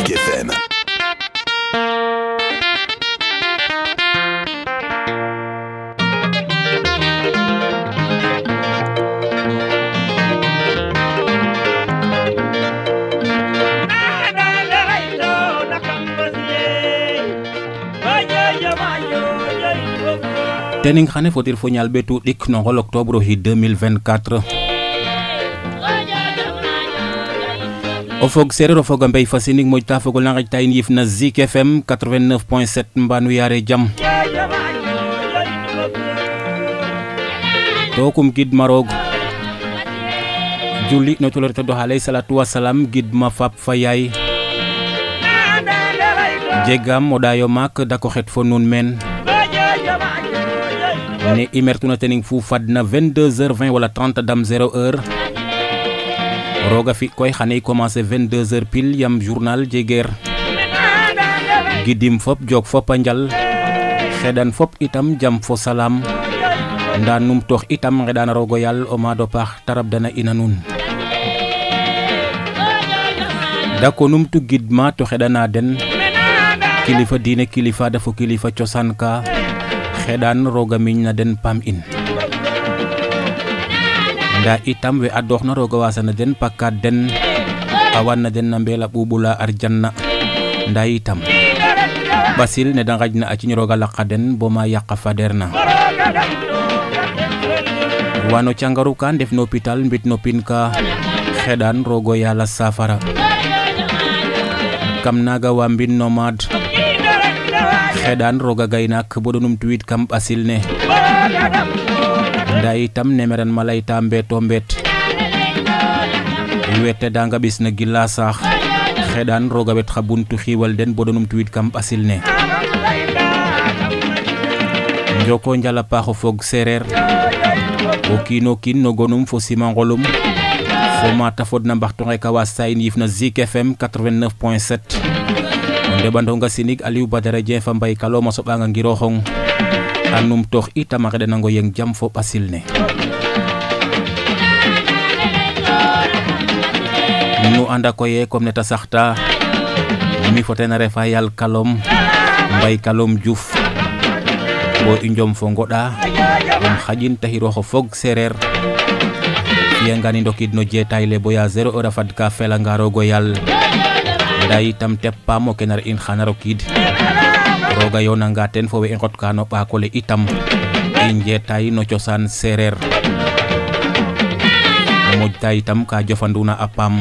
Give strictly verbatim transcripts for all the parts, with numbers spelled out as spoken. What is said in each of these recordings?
Zik F M. Tening xane fotir fo ñal betu dik no ngol octobre hi deux mille vingt-quatre o fog sereer o fog a mbey fasining mojta fogol na ngaj tayin yif na Zik F M quatre-vingt-neuf point sept mbanu yaare jam tokum gid marog julli no tulor to do halay salatu wassalam gid ma fap fa yaay jegam modayo mak dako xet fo nun men ne imertuna tening fu fadna vingt-deux heures vingt wala trente dam zéro heure roga fi koy xane commencer vingt-deux heures pile yam journal jeger gidim fop jog fop a njal xedan fop itam jam fo salam nda num tox itam ngedan rogo yal o mado pax tarab dana ina nun dako num tu gidma to xedana den kilifa diine kilifa dafo kilifa ciosan ka xedan roga miñ na den pam in nda itam we adox na roga wasana den pakka den awan na den na mbela bubula arjanna nda itam basil ne da ngajna a ci roga laqa den boma yaqa faderna wano cangaru kan def no hôpital mbit no pin ka xedan rogo yala safara kam naga wa mbin nomad xedan roga gaynak bodonum tweet kam basil ne nda itam nemeran malayta mbeto mbet wete danga bis na gilla sax xedan roga wet xabuntu xiwal den bodonum tweet kam basil ne njoko njala paxo fog sereer o kino kin no gonum fo simangolum fo mata fodna mbaxtu ngay ka wasayn yif na Zik F M quatre-vingt-neuf point sept ndebandonga sinig Aliou Badara Dieng fa mbay kalo mo soɓanga ngiroxong anum tox itam a xeɗanango yeng jam fo ɓasil ne nu anda koye comme neta saxta mi fo ten a refa yal kalom mbay kalom Diouf bo i njom fo ngoɗa um xaƴin taxiroxo fog sereer fiyangani ndokid no jetay le boya zéro heure a fad ka felanga rogo yal nda itam teppamo kenar in xana rokid roga yonanga ten fo we i ngot ka no ɓakole itam i njetay no cosaan sereer mojta itam ka jofanduna a paam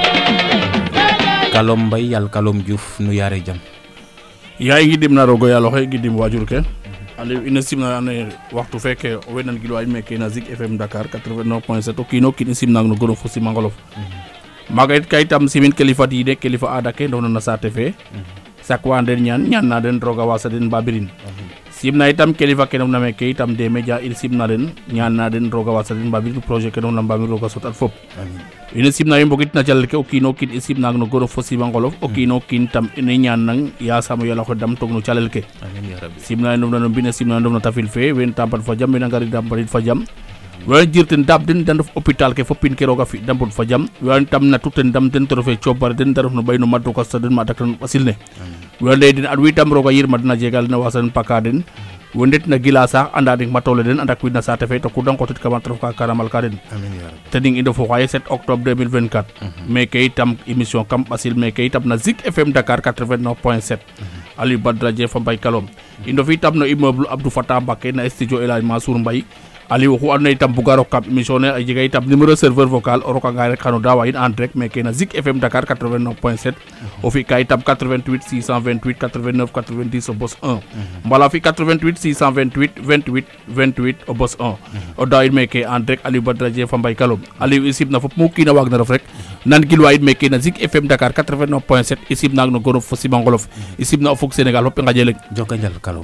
kalom mbay yal kalom Diouf nu yaare jam yaay gidim na rogo yal oxe gidim wajur ke Aliou ina simna ane waxtu feke o wenan gilwa meke na Zik F M Dakar quatre-vingt-neuf point sept o kino kin simna no gono fo simangolof maga it kay tam simin kilifa diine kilifa aada ke ndona na saate fe sakwa den ñaan ñaan na den roga wasa den babirin simna itam kilifa ke ndona meke itam de media il simna den ñaan na den roga wasa den babirin projet ke ndona mbamir roga sotat fop ina simna yi mbogit na jalke o kino kin simna no goro fo simangolof o kino kin tam ina ñaan nang ya samo yalla ko dam tog no calel ke amin ya rabbi simna ndom no bina simna ndom no tafil fe wen tampat fa jam ina ngari dampat fa jam wala jirten dab den dan def hôpital ke fopin ke roga fi damput fa jam wala tam na tuten dam den trofe chopar den daruf no bayno maddo ko den ma takran wasil ne wala den ad wi tam roga yirma dina jegal na wasan pakaden wondet na gila sax anda dik matole den andak wi na sate fe to ku dan ko tit kam trof ka karamal ka den amin ya rabbi teding indo fo xaye sept octobre deux mille vingt-quatre mais kay tam émission kam basil mais kay tam na Zik F M Dakar quatre-vingt-neuf point sept Aliou Badara Dieng fa mbay kalom indo fi tam no immeuble Abdou Fatah Mbacké na studio El Hadj Mansour Mbaye Aliou waxu andona itam buga rok kam émission ne a jega itam numéro serveur vocal o roka nga rek xano dawa in en direct mais kena Zik F M Dakar quatre-vingt-neuf point sept o fi ka itam quatre-vingt-huit six cent vingt-huit quatre-vingt-neuf quatre-vingt-dix o bos un mbala fi quatre-vingt-huit six cent vingt-huit vingt-huit vingt-huit o bos un o dawa in meke en direct Aliou Badara Dieng fa mbay kalom Aliou i sibna fop mu kiina waag na ref rek nan gilwa in meke na Zik F M Dakar quatre-vingt-neuf point sept i sibna no gorof fo simangolof i sibna o fog Sénégal fop i ngajeleng joka njal kalom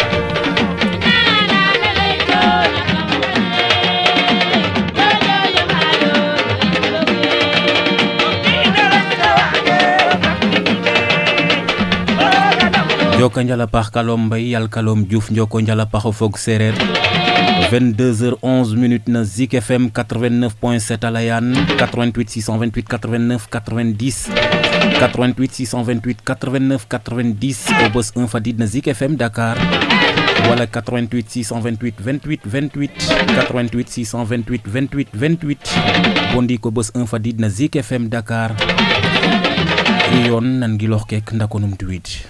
Njoko njala pax kalom mbay yal kalom Diouf njoko njala paxo fog sereer vingt-deux heures onze minutes na Zik F M quatre-vingt-neuf point sept à Layane quatre-vingt-huit six cent vingt-huit quatre-vingt-neuf quatre-vingt-dix quatre-vingt-huit six cent vingt-huit quatre-vingt-neuf quatre-vingt-dix au bés un fadid na Zik F M Dakar wala quatre-vingt-huit six cent vingt-huit vingt-huit vingt-huit quatre-vingt-huit six cent vingt-huit vingt-huit vingt-huit bondi ko bés un fadid na Zik F M Dakar yoon nan ngi lox kek ndakonum tuwid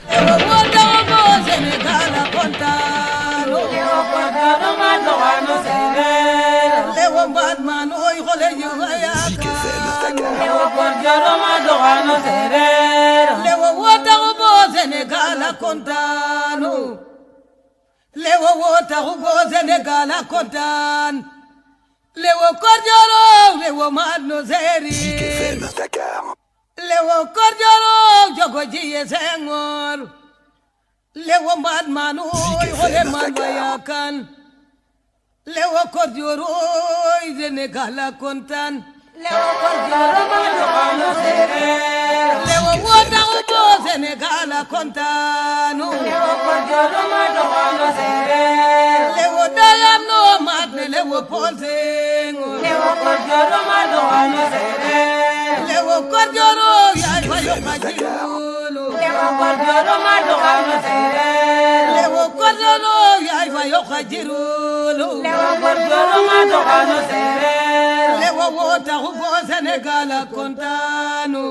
Lewo wota hugo Senegal kontan Lewo korjoro lewo madno seri Zik F M Dakar Lewo korjoro jogo jiye sengor Lewo madmanu hole manwayakan Lewo korjoro Senegal kontan Lewo korjoro madno seri Lewo wota hugo Senegal kontan Lewo korjoro madno seri Lewo dayam no madne lewo ponsengo Lewo korjoro madno seri Lewo korjoro yai fayo kajirulu Lewo korjoro madno seri Lewo korjoro yai fayo kajirulu Lewo korjoro madno seri Lewo wota hugo Senegal kontanu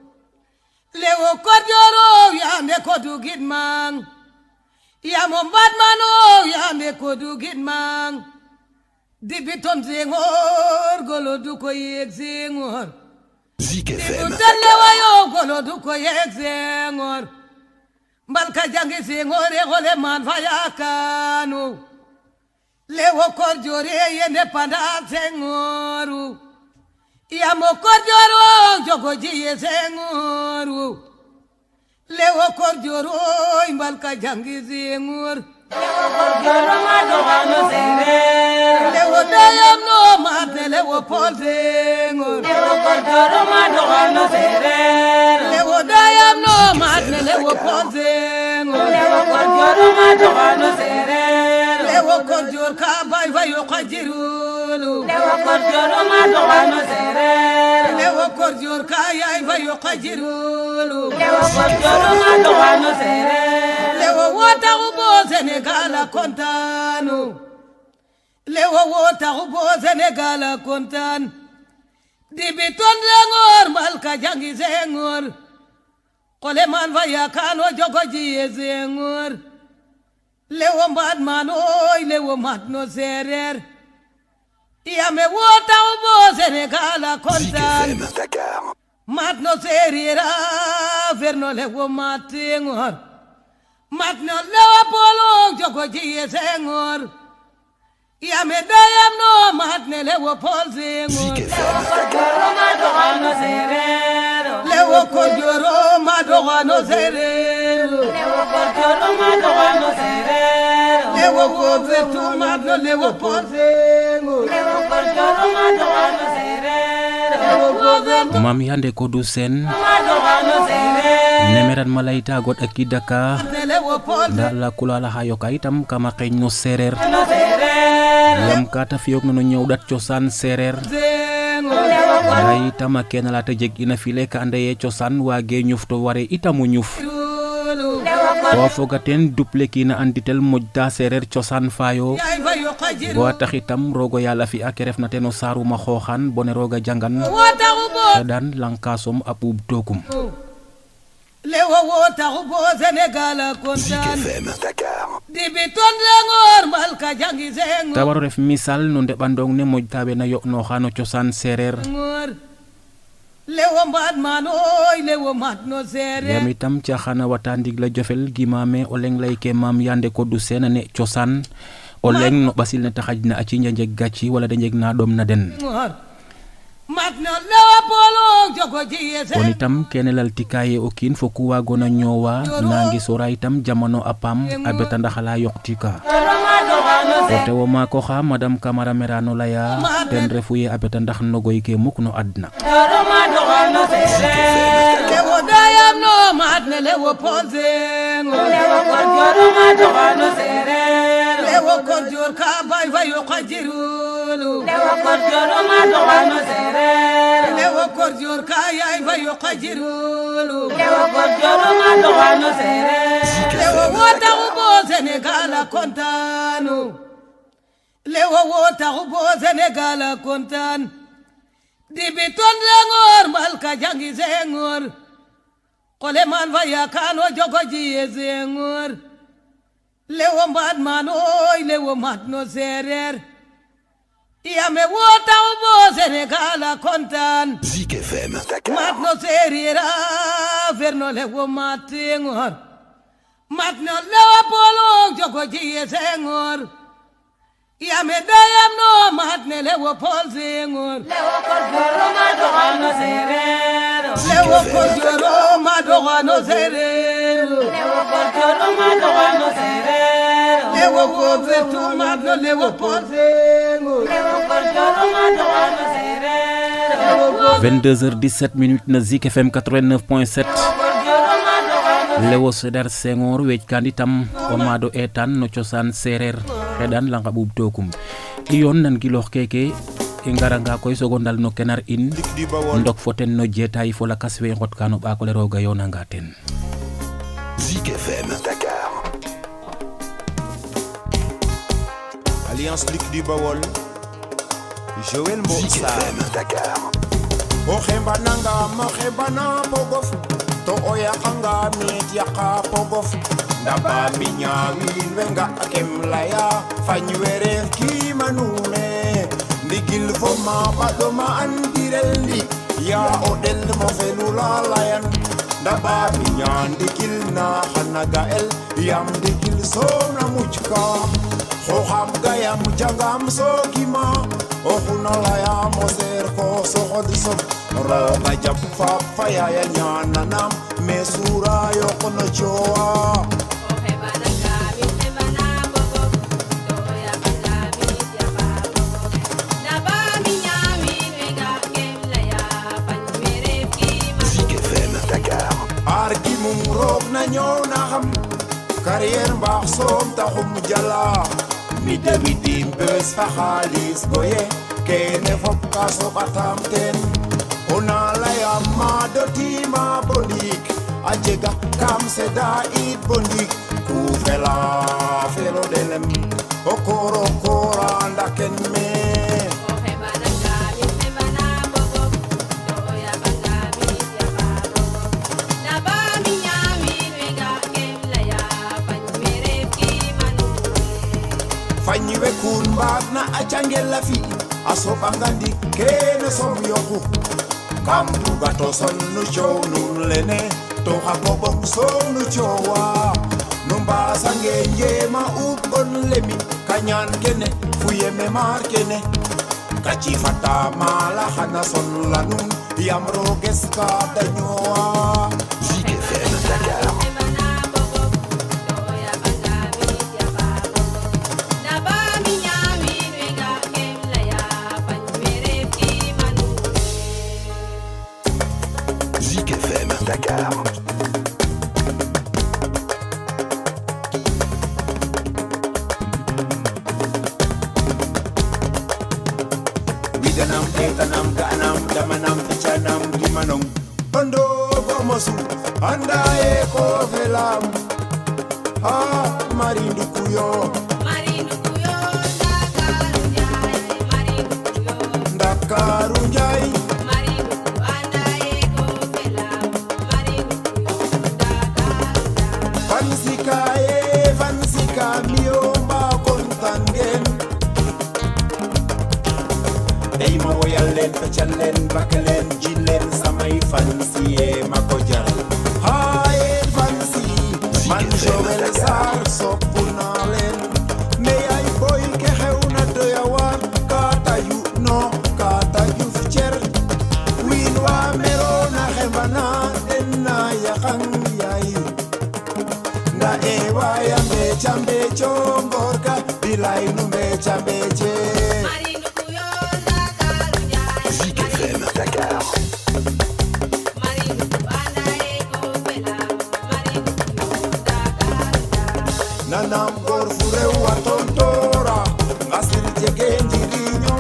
Lewo korjoro yande kodu gidmang Ya mombat mano yande kodu gidmang Dibiton zengor golo du ko yek zengor Zik F M Utalle wayo golo du ko yek zengor Mbalka jangi zengor e gole man fayakanu Lewo korjore yende panda zengoru Ya mo korjoro jogo jiye zengoru Lewo korjoro imbalka jangi zengur Lewo korjoro madogano sere Lewo dayam no mate lewo pol zengur Lewo korjoro madogano sere Lewo dayam no mate lewo pol zengur Lewo korjoro madogano sere Lewo korjor ka bay fayo kajirulu Lewo korjoro madogano sere Lewo korjor ka yay fayo kajirulu Lewo korjoro madogano sere Lewo wota ubo Senegal kontanu Lewo wota ubo Senegal kontan Dibiton zengor malka jangi zengor Kole man vaya kano jogo jiye zengor Lewo mbad man oy lewo mat no serer Yame wota ubo Senegal Zik F kontan M Dakar mat no serira verno lewo matengor mat no lewo polo jogo jiye sengor Yame dayam no mat ne lewo pol sengor Zik F M Dakar Lewo korjoro madogano serero Lewo korjoro madogano serero Lewo kovetu madno lewo pol sengor Lewo korjoro madogano serero Lewo kovetu mam yande ko du sen madogano serero nemeran malaita god akidaka ne lewo pol nda la kulala hayo kaitam kama xeñ no serer serero yam kata fiyok no ñew dat ciosan serer sengor ay tama ken la ta jeg ina file ka andaye ciosan wage ñuf to ware itamu ñuf o fogaten duple kina anditel mojta serer ciosan fayo yay fayo kajir bo taxitam rogo yalla fi ak refna teno saruma xoxan bone roga jangan wota ubo dan lankasom apub tokum Lewo wota ubo Senegal Zik kontan F M Dakar Dibiton zengor malka jangi zengor tawaro ref misal no ndebandong ne mojtabe na yo no xano ciosan serer Lewo mbad man oy lewo mat no sere yam itam ca xana wata ndig la jofel gimame o leng lay ke mam yande ko du sena ne ciosan o leng no basil ne taxajna aci njeg gacci wala de njeg na dom na den mat no lewo polo jogo jiye on sengor itam kene lal tikaye o kin fo ku wagona ñowa nangi sora itam jamono apam abeta ndaxala yoktika o tewo mako xa madame Camara Merano laya ten refuye abeta ndax nogoy ke muk no adna Lewo dayam no mat ne lewo pol sengor Lewo korjoro madogano sere lewo kor jor ka bay fayo qajirulu lewo kor jor ma doxano sereer lewo kor jor ka yay fayo qajirulu lewo kor jor ma doxano sereer lewo wota ubo Sénégal kontanu lewo wota ubo Sénégal kontan dibi ton lengor malka jangi zengor kole man vaya kano jogo jiye zengor lewo mad man oy lewo mat no serer yame wota ubo Sénégal kontan Zik F M Dakar. mat no serera verno lewo mat ngor mat no lewo polo jogo jiye zengor yame dayam no mat ne lewo pol zengor lewo kor jor ma doxano sereer lewo kor joro ma doxano serer lewo kor jor ma doxano sereer lewo ko vetu mat no lewo pol zengor lewo kor jor ma doxano sereer vingt-deux heures dix-sept minutes na Zik F M quatre-vingt-neuf point sept Léwo Sédar Senghor weƴkanditam o maado etan no cosaan sereer xeɗan langa ɓuuɓ tokum i yoon nan giloox keke i ngaranga koy sogo ndal no kenar in ndok fo ten no jeetaay fo lakas we ngot ka no ɓaakole rooga yoonanga ten Zik F M Dakar. Alliance Luc du Bawol, Joël Zik Mbossa. F M Dakar. O xembananga ma xembana pogof to o yaqanga mit yaqa pogof ndaba mi ñaawin we nga kem laya fañ wereef kiimanune ndigil fo ma ɓaɗoma andirel ndik ya o ɗel mo felula layan ndaba mi ñaa ndigil na xana ga el yam ndigil soom na muc ka xoxam gayam jangam soogima oxuna layam o seer ko soxod sob roga jab faap fa yaya ñaananam me suura yoqno coowa Zik F M Dakar. argi mum roog na ñoow na xam carrière mbaax soom taxum jala mi dewidim bes fa xaalis goye kene fop ka soɓatam ten ona layam ma dotima bo ndiik a jega kam seda it bo ndiik ku fela felo delem o kooro koora ndaken me fañi we kun mbaag na a cangel la fi a soɓanga ndik kene som yoku kam buga to son nu coow nun lene to xa boɓong soom nu coowa nu mbasange njema up gon lemi kañaan kene fu yeme maar kene ka cifata mala xana son la nun yam rooges ka dañowa Zik F M Dakar. Zik F M Dakar. Bidanam, etanam, ganam, damanam, fichanam, limanam. Tondo gomosu, anda e ko velam. Ha, marindu kuyo, Dakaru njai. Fansika e, fansika miomba kontangen. Ey ma woyalen, fechalen, bakalen, jilen, samay fansi e makojal. Ha e fansi, man Joël Sar sopunalen. Me ay boy ke xewna doyawar, kata yu no, kata yu ficher. Win wa mero na xembana, den na yakang yayi. Na e wa ya mbecha mbecho ngorka, bilay nu mbecha mbeche. Zik F M Dakar. nanam gor fu rew a tontora ngasir jege njiriño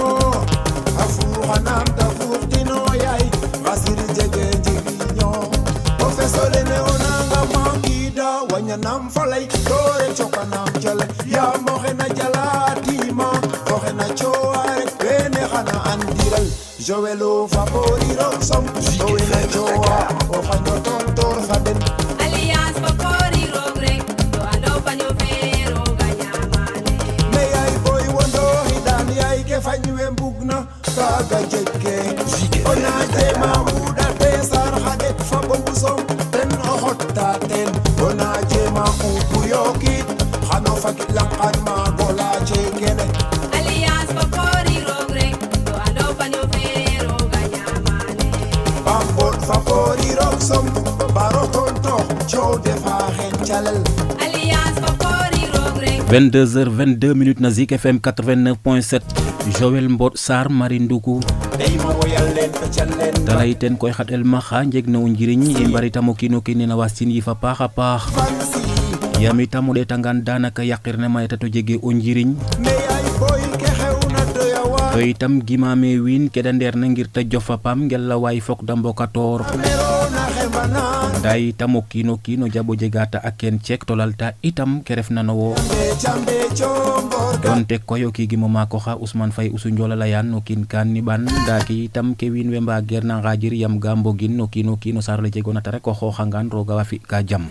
a fuuxanam ta fuuxtino yaay ngasir jege njiriño o fesolene o nanga mangida wañanam falay doore cokanam jale ya moxena jalatima oxena coare bene xana andiral jowelo favori rock som owena jowa o xaño tontor fa den Alliance Favori Rogre, do ando paño fero gañamane. me yay boy wondo hidan yay ke fañwe mbugna kaga jekke ona tema uda te sar hadet fa bongu som ten o hotta ten ona jema ubu yokit xano fakit lankan ma gola chekene Alliance Favori Rogre, do ando paño fero gañamane. bambol favori rock som baro tonto chode fa hen chalal Alliance Favori Rogre, vingt-deux heures vingt-deux minutes na Zik F M quatre-vingt-neuf point sept Joël Mbod Sarr Marie Nduku dey mo woyal len fa chalen dalay ten koy xatel ma xa njeg na o njiriñ i mbaritamo kiino kiin na wasin yi fa paax a paax fansi yaam itam o ɗeetangaan daanaka yaqir ne mayta to jege o njiriñ me yay boy ke xewna doyawa to itam gimaame wiin ke da ndeer na ngir ta jof a paam ngel la waay fok da mbokatoor merona xembana nda itam o kiino kiin o jaɓo jegata a keen ceek to lalta itam ke refna no wo be chambe chongor donte koy o kiigimo maako xa Ousmane Faye Ousou Ndiola layan no kiin kaan niɓan nda ke itam ke wiin we mbageer na ngajir yam ga mbogin no kiino kiin o saar le jegoona ta rek o xooxangaan roga wa fi ka jam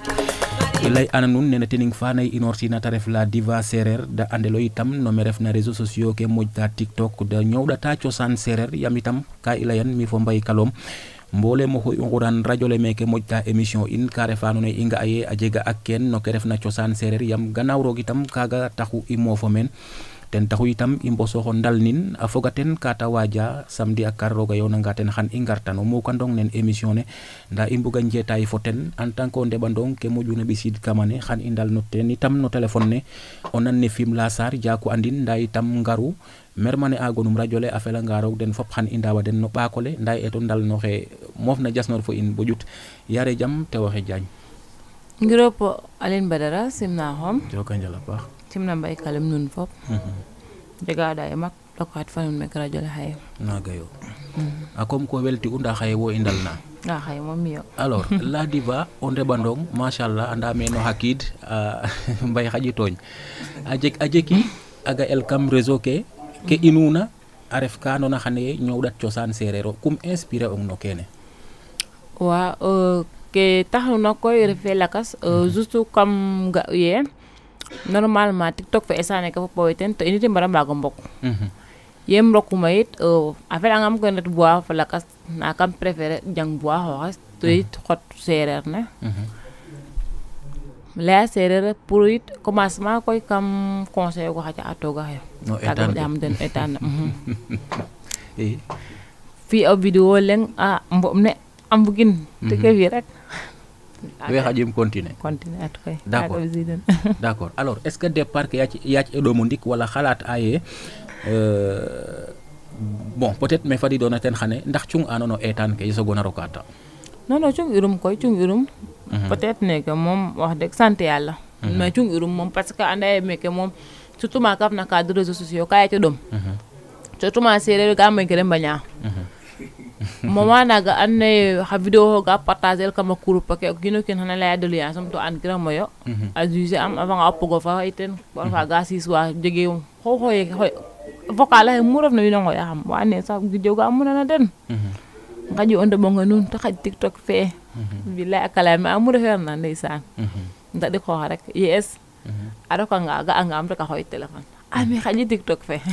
i lay ana nuun nene tening fanay inoor sina ta ref la diva sereer da andelo itam no me refna réseaux sociaux ke moƴta TikTok da ñowɗata cosaan sereer yam itam ka i leyan mi fo Mbaye Kalom mbole mo xoy nguran radio le meke moƴta émission in ka refa andoona yee i nga aye a jega ak ken no ke refna cosaan sereer yam gannaaw roog itam kaga taxu i moofo meen ten taxu itam i mbosoxo ndal nin a foga ten ka ta waja samedi a kar roga yoonanga ten xan i ngartan o mukandong nen émission ne nda i mbuga njetaay fo ten en tant que o ndeɓandong ke moƴuna ɓisid kamane xan i ndal no ten itam no téléphone ne o nan ne Fimela Sarr Diakou andin nda itam ngaru mermane a gonum radio le a felanga roog den fop xan i ndawa den no ɓaakole nda i eto ndal no xe moof na jasnor fo in bo ƴut yare jam te waxe Diagne ngirop Aline Badara simna xom joka njal a paax simna Mbaye Kalom nun fop jega da e mak tokat fa nun mek radio le xaye naga yo a comme ko welti u nda xaye wo i ndal na nga xaye moom miyo alors la diva o ndeɓandong machallah anda me no hakid Mbaye xaƴi tooñ a jeg a jeki a ga el kam réseau ke ke inuna a ref ka andoona xane ñowɗat cosaan sereer o kum inspirer ong no kene wa ke taxuna koy refe lakas juste comme ga ye normalement TikTok fe esane ka fo poeten to initi mbara mbago mbok yem rokuma yit a felangam ko net bois fa lakas na kam préféré jang bois xoxes to yit xot sereer ne leya sereer pour yit commencement koy kam conseil ko xaca a toga xe no etaan jam den etaan i fi o vidéo leng a mbom ne am bugin te ke fi rek we xaƴim continuer continuer at koy D'accord. d'accord alors est ce que départ ke yac yac e ɗomo ndik wala xalaat aye euh, bon peut être me fadidoona ten xane ndax cung ano no etaan ke i sogona rokata non non cung irum koy cung irum peut être ne que moom wax dëgg sant yàlla mais cung irum moom parce que anda ye meke moom surtout ma kaf na cadre réseaux sociaux ka yaco ɗom surtout ma séréer ga moy ke den mbaña moment naga an naye xa vidéo ga partager kama groupe ke o kiino kiin xana leya doléance am to an kiramo yo a juger am avant nga o pogo fa iten bon fa ga siis wa jege xo xoye vocal axe mu ref na wiin o ngoya xam wa ane sax vidéo ga munana den ngaƴi o ndeɓonga nuun te xaƴ TikTok fe bilay a kalame a mu refeerna ndeysaan ndaɗik xooxa rek yes a rokanga ga angam rek a xooy téléphone a mi xaƴi TikTok fe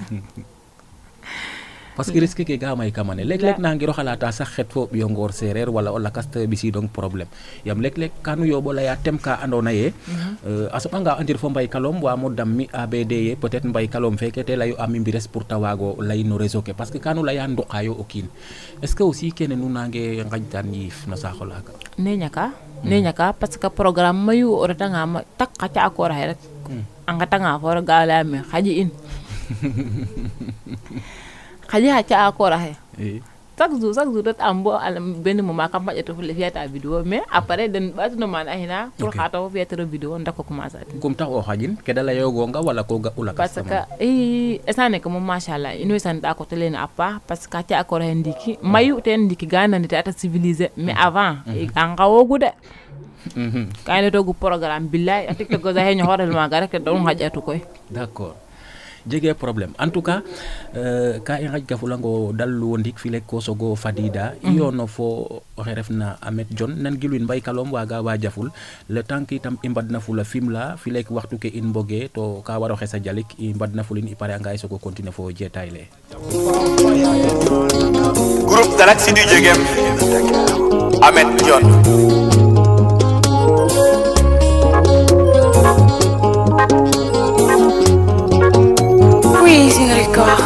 parce que risque ke ga may kamane lek lek nangiro xalata sax xet fo ɓiyo ngoor sereer wala o lakas te ɓisidong problème yam lek lek kanu yoɓo leya tem ka andona ye a soɓanga andir fo Mbaye Kalom wamo dammi A B D ye peut être Mbaye Kalom feke te leyo ami mbires pour ta waago ley no réseau ke parce que kanu leya nduqayo o kiin est ce que aussi kene nu nange ngaƴtan yiif no saaxo laaga ne ñaka ne ñaka parce que programme mayu o retanga ma tak xa ca akoor axe rek a ngetanga fo rek ga leya me xaƴi in xaƴi xa ca akoor axe chaque jour chaque jour dat am bo alam benn moment kam maƴata fulle fiyata vidéo mais après den ɓatuno man ahina pour xa taw fiyatiro vidéo ndako commencer atin kum tax o xajin ke da layogonga wala ko ga ula parce que i instant nek moom machallah ino santa ko tele na apa parce que ti akor hen ndiki mayu ten ndiki ganandi ata civilisé mais avant an gawogu de kayne togu programme billahi atik to go za hen horel ma ga rek don hajatu koy d'accord jege problème en tout cas euh, ka i ngaj ka fulango dallu ndik file ko sogo fadida mm -hmm. yono fo oxe refna Amet John nan gilwin Mbay Kalom waga wa jaful le temps que itam i mbadna fula Fimela file waxtu ke in mboge to ka waro xesa jalik i mbadna fulin i pare anga sogo continuer fo jetay le groupe Galaxy du Jegem Amet John Oui, c'est record.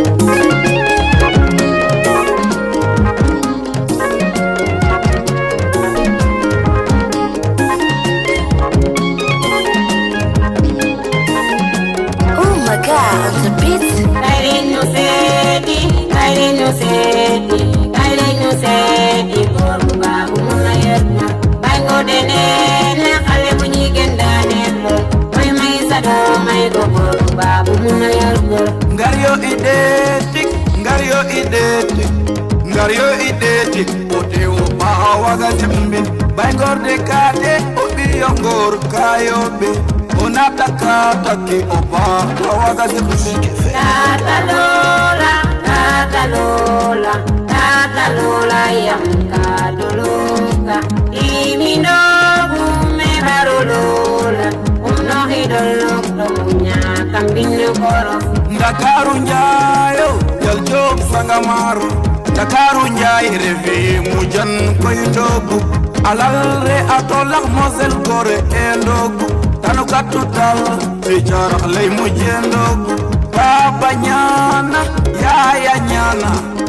Oh my God, the beat. I didn't know seti, I didn't know seti, I didn't know seti. Babu babu muna yerna, bango dene na kale bunyi gendane mo. Mai mai sado mai go babu muna yerna. Ngario idetik, ngario idetik, ngario idetik. Ote o bahawaga zimbin, bangor de kade obi yongor kayobe. Onataka taki oba bahawaga zimbin. Tata Lola, Tata Lola, Tata Lola yamka doloka. Imino gume barolola, umno hidolok domunya kambino koro. Dakaru njayo, yal job sangamaru. Dakaru njay revi mujan koyindogu. Alalre atolak mozel gore endogu. Tanu katutal, fijarak lay mujendogu. Baba nyana, yaya nyana.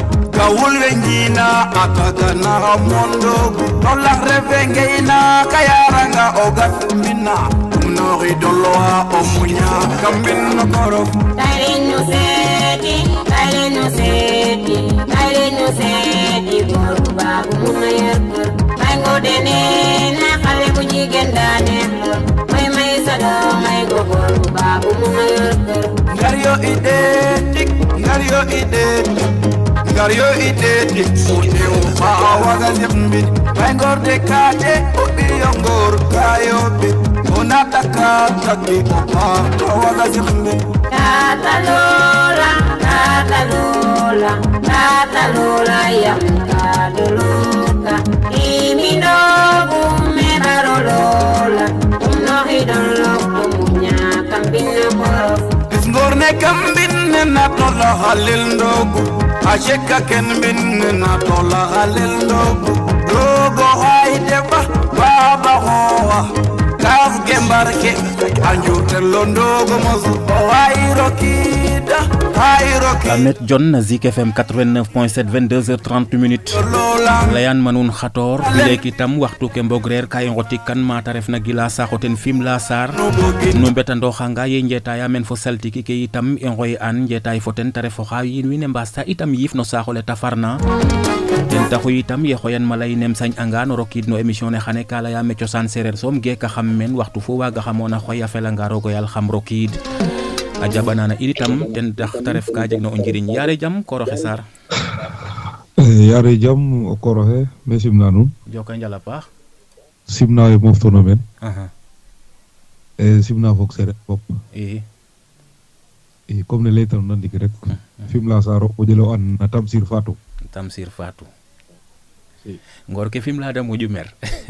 Gawul wenjina, akaka na mondogu. Tolak revengeina, kayaranga ogat mina. Nori doloa omunya kambino koro. Taireno seti, taireno seti, taireno seti. Boru babu muna yerker. Mango dene na kale bunyi gendane mo. Mai mai sado mai go boru babu muna yerker. Ngario idetik, ngario idetik, ngario idetik. Ute upa awaga zimbin, bangor de kade ubi yongor kayobe. Onataka taki opa awaga zimbin. Tata Lola, Tata Lola, Tata Lola yamka doloka. Imino gume barolola, umno hidolok domunya kambino koro. Isngorne kambin na tola halil ndogu. Asheka ken bin na tola halil ndogu. Dogo haide ba baba hoa. Kaf gembarke anjurte londogo mozu. Wairo kita, wairo kita. Amet John Zik F M quatre-vingt-neuf point sept vingt-deux heures trente minutes layan manun khator bile kitam waxtu ke mbogrer kay ngoti kan mata refna gila saxoten Fimela sar no betando xanga ye njeta ya men fo saltiki ke itam e ngoy an njeta foten tare fo xayin wine mbasta itam yif no saxole tafarna ten taxu itam ye xoyan malay nem sañ anga no rokid no émission ne xane kala ya me ciosan serer som ge ka xam men waxtu fo waga xamona xoya felanga rogo yal xam rokid a jabanana iritam ten tax taref ka jeg no o njiriñ yare jam koro xesar yare jam o koroxe me simna nuun joka njala paax simna we moftona men aha e simna fok sereer fop i i comme ne leytanona ndik rek Fimela sar o jelo an na Tamsir Fatou Tamsir Fatou ngor ke Fimela da moƴu mer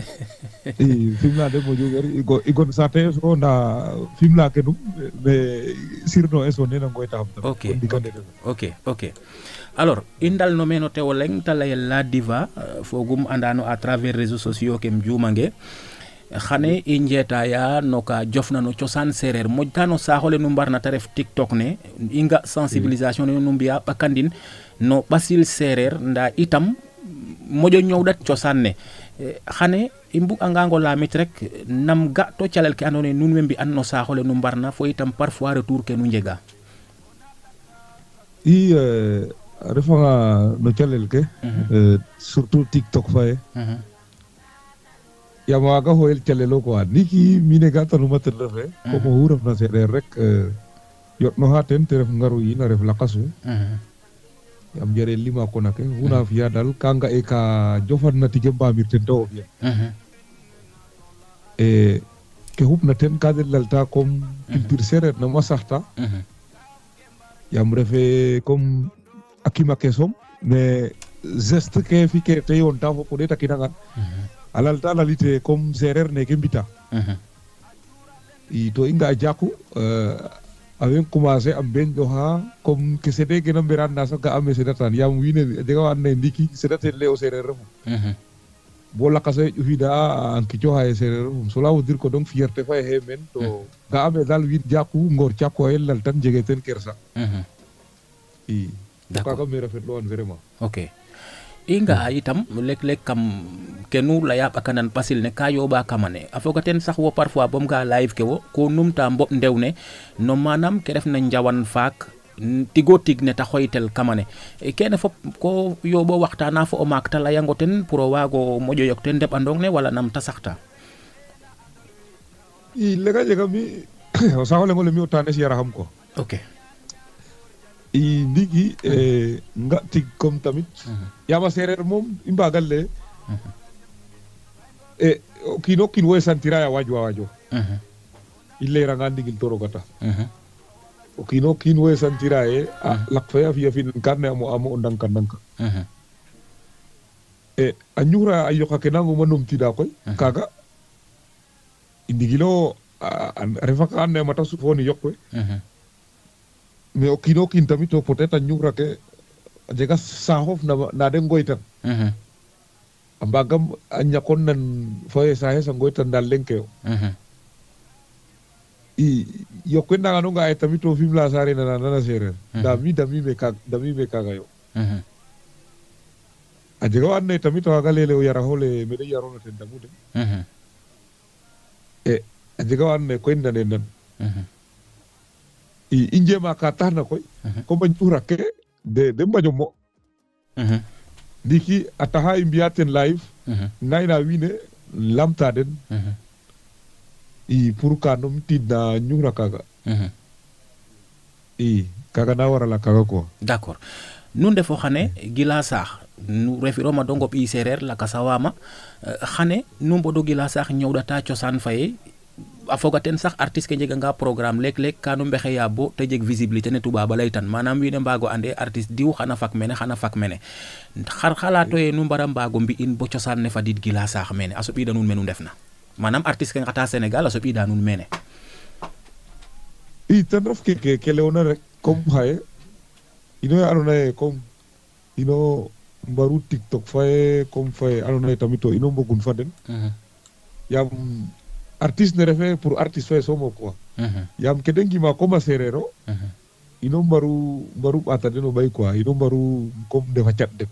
i Fimela de moƴu mer i gon sate so nda Fimela ke num mais sirno eso nena ngoyta xam ok ok ok alors indal no meno tewo leng talayel la diva fogum andano à travers réseaux sociaux kem jumange xane i njeta ya no ka jofna no ciosan serer mojtano saxole nu mbarna ta ref TikTok ne inga sensibilisation ne nu mbiya bakandin no basil serer nda itam mojo ñowdat ciosan ne xane i mbug anga ngo lamit rek nam ga to calel ke andone nun we mbi an no saxole nu mbarna fo itam parfois retour ke nu njega i refa nga no calel ke surtout TikTok faye yaam waaga xoyel calelo quoi ndiki mine ga tanuma ten refe comme oxu refna sereer rek yotnoxa ten te ref ngaru yiin a ref lakas we yaam jare lima kona ke xuna fiya dal ka nga'e ka jofan na tige mbamir ten te o fiya e ke xupna ten ka den lalta comme culture sereer nama saxta yaam refe comme a kima ke som mais geste ke fi ke te yoonta fo o ɗeeta kinangan a lalta lalite comme sereer neke mbita i to i nga jaku awen commencer am ben doxa comme ke sede gena mberan na sax ga ame sedatan yaam wiin we a jega wa and naye ndiki sedaten le o sereer refu bo lakase ƴufida an kicoxa ye sereer refum cela veut dire que donc fierté fa ye men to ga ame dal wiin jaku ngor cakoyel laltan jege ten kersa i kaga me rafetlu wan vraiment ok i nga'a itam leeg-leeg kam kenu leya ɓakanan pasil ne ka yooɓa kamane a foga ten sax wo parfois bom ga live ke wo ko numta mboɓ ndew ne no manam ke refna njawan faak tigo tig ne ta xoytel kamane kene fop ko yooɓo waxtana fo o maak ta leyango ten pour o waago moƴo yok ten ndeɓandong ne wala nam ta saxta i lega jega mi o saxo leŋo le mi o tanes yaraxam ko ok i ndiki nga tig comme tamit yaam a sereer moom i mbagal le e o kiino kiin wo santira ya waaj wa waajo i leeranga ndigil to roga tax o kiino kiin wo santira ye a laq fe a fiya finan ka ne amo amo o ndangka ndangka e a ñuxra a yoqa ke nanguma numtida koy kaaga i ndigilo a refa ka and naye mata sut fo ni yoq we mais o kiino kiin tamit to peut-être a ñuxra ke a jega saaxof na de ngoytan a mbagam a ñakon nan foye saaxes a ngoytan dal leŋ ke yo i yoqe ndangano nga'e tamit o Fimela Sarene nana nana sereer nda mi damime kaga damime kaga yo a jega wa and naye tamit a waaga lele o yaraxo le mede yarona ten damu de e a jega wa and naye koy nane nan i i njema ka taxna koy comme a ñuxra ke de de mbaƴo mo ndiki a taxa i mbiya ten live ngayna wiin we lamta den i pour ka numtiid na ñuxra kaga i kaga na warala kaga quoi d'accord nu ndefo xane gila saax nu refiroma do ngoɓ i sereer lakasa wama xane nu mbodo gila saax ñowɗata cosaan faye a foga ten sax artiste ke njeganga programme leeg-leeg ka nu mbexeya bo te jeg visibilité ne tubaaba leytan manam wiin we mbaago ande artiste diw xana fak mene xana fak mene xar xalato ye nu mbara mbaago mbi'in bo cosaan ne fadid gila saax mene a soɓida nuun menu ndefna manam artiste ke ngata Sénégal a soɓida nuun mene i ten ref ke ke lewna rek comme xaye ino ye andoona ye comme ino mbaru TikTok faye comme faye andoona ye tamit to ino mbogun fa den yaam artiste ne refe pour artiste faye somo quoi yaam ke de ngima comme a sereer o ino mbaru mbaru ɓaata den o ɓay quoi ino mbaru comme ndefa cat den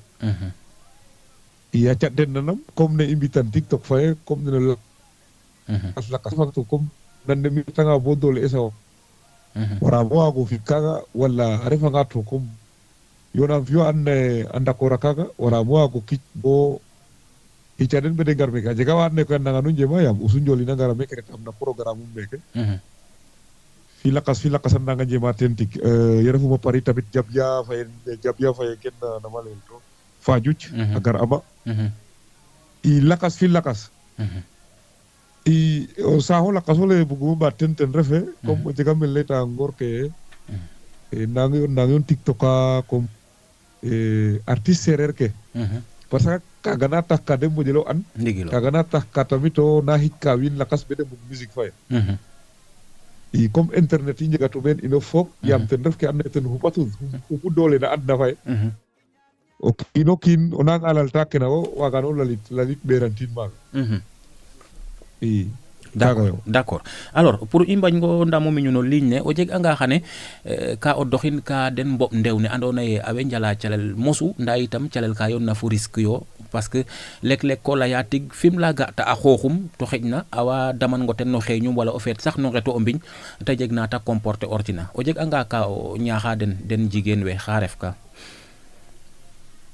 i a cat den nanam comme ne i mbitan TikTok faye comme nene lakas lakas faktu comme nan ne mi tanga bo doole eso wara bo waago fi kaga wala a refanga to comme yonam fiyo an naye a d'accord a kaga wara mo waago kic bo icca den ɓede ngar meke a jega wa and naye koy a nanga nu njema yaam Usu Njoli na ngara meke ret am na programme um meke fi lakas fi lakas a nanga njema ten tig ye refuma Paris tamit Jabya Faye Jabya Faye gen nama leyel to Fadiouth a gar ama i lakas fi lakas i o saaxo lakas ole buguma ɓaat ten ten refe comme o jega mel leyta ngoor ke nang yo nang yo TikTok a comme artiste sereer ke parce que kaga na tax ka de moƴelo an kaga na tax ka tamit o na xij ka wiin lakas be de mbug musique faye i comme internet i njegatu meen ino foog yaam ten ref ke and naye ten xupatu xupu doole na adna faye o kiino kiin o nanga lalta kene wo wagano lalit lalit ɓeerantin maaga i d'accord d'accord alors pour i mbañgo ndamo miñu no ligne ne o jeg anga xane ka o doxin ka den mboɓ ndew ne andoona ye awe njala calel mosu nda itam calel ka yoon na fo risque yo parce que leeg-leeg ko leya tig Fimela ga'ta a xooxum to xeƴna awa daman ngo ten no xeeñum wala o feet sax no ngeto o mbiñ te jeg na ta comporter ortina o jeg anga ka o ñaaxa den den jigéen we xa ref ka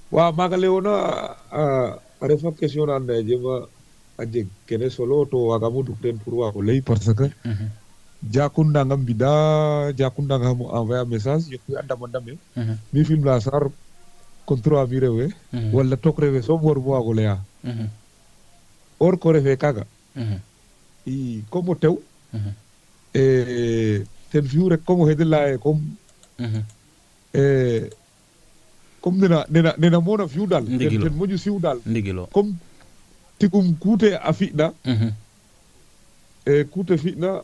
wa maga leona a refa question na ande jema a jeg kene solo to waga mo duk ten pour wa ko lay parce que jakunda ngam bida jakunda ngam envoyer message yoku andama ndame mi film la sar contrôle mi rewe wala tok rewe so wor bo ko leya or ko refe kaga i como tew eh ten fiu rek como hedela e comme eh comme nena nena nena mona fiu dal ten moju fiu dal ndigilo comme tikum kute afida eh kute fitna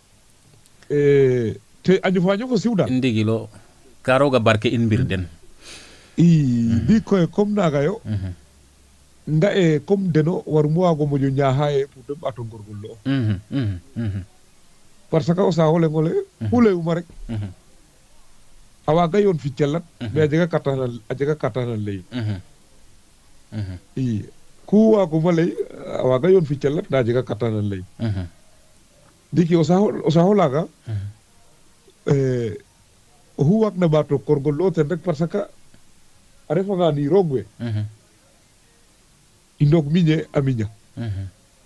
eh te anju fanyo ko fiu dal ndigilo karoga barke in birden i bi ko comme naga yo nga e comme deno war mo wago mo nyaaha e pour dem ato gorgollo mhm mhm parce que o sa hole ngole hule uma rek awa ga yon fi cellat be jega katana ajega katana lay mhm i ku wago mo lay awa ga yon fi cellat da jega katana lay mhm diki o sa o sa holaga eh hu wak na bato gorgollo ten rek parce que arefa nga ni rogwe mhm indok miñe amiña mhm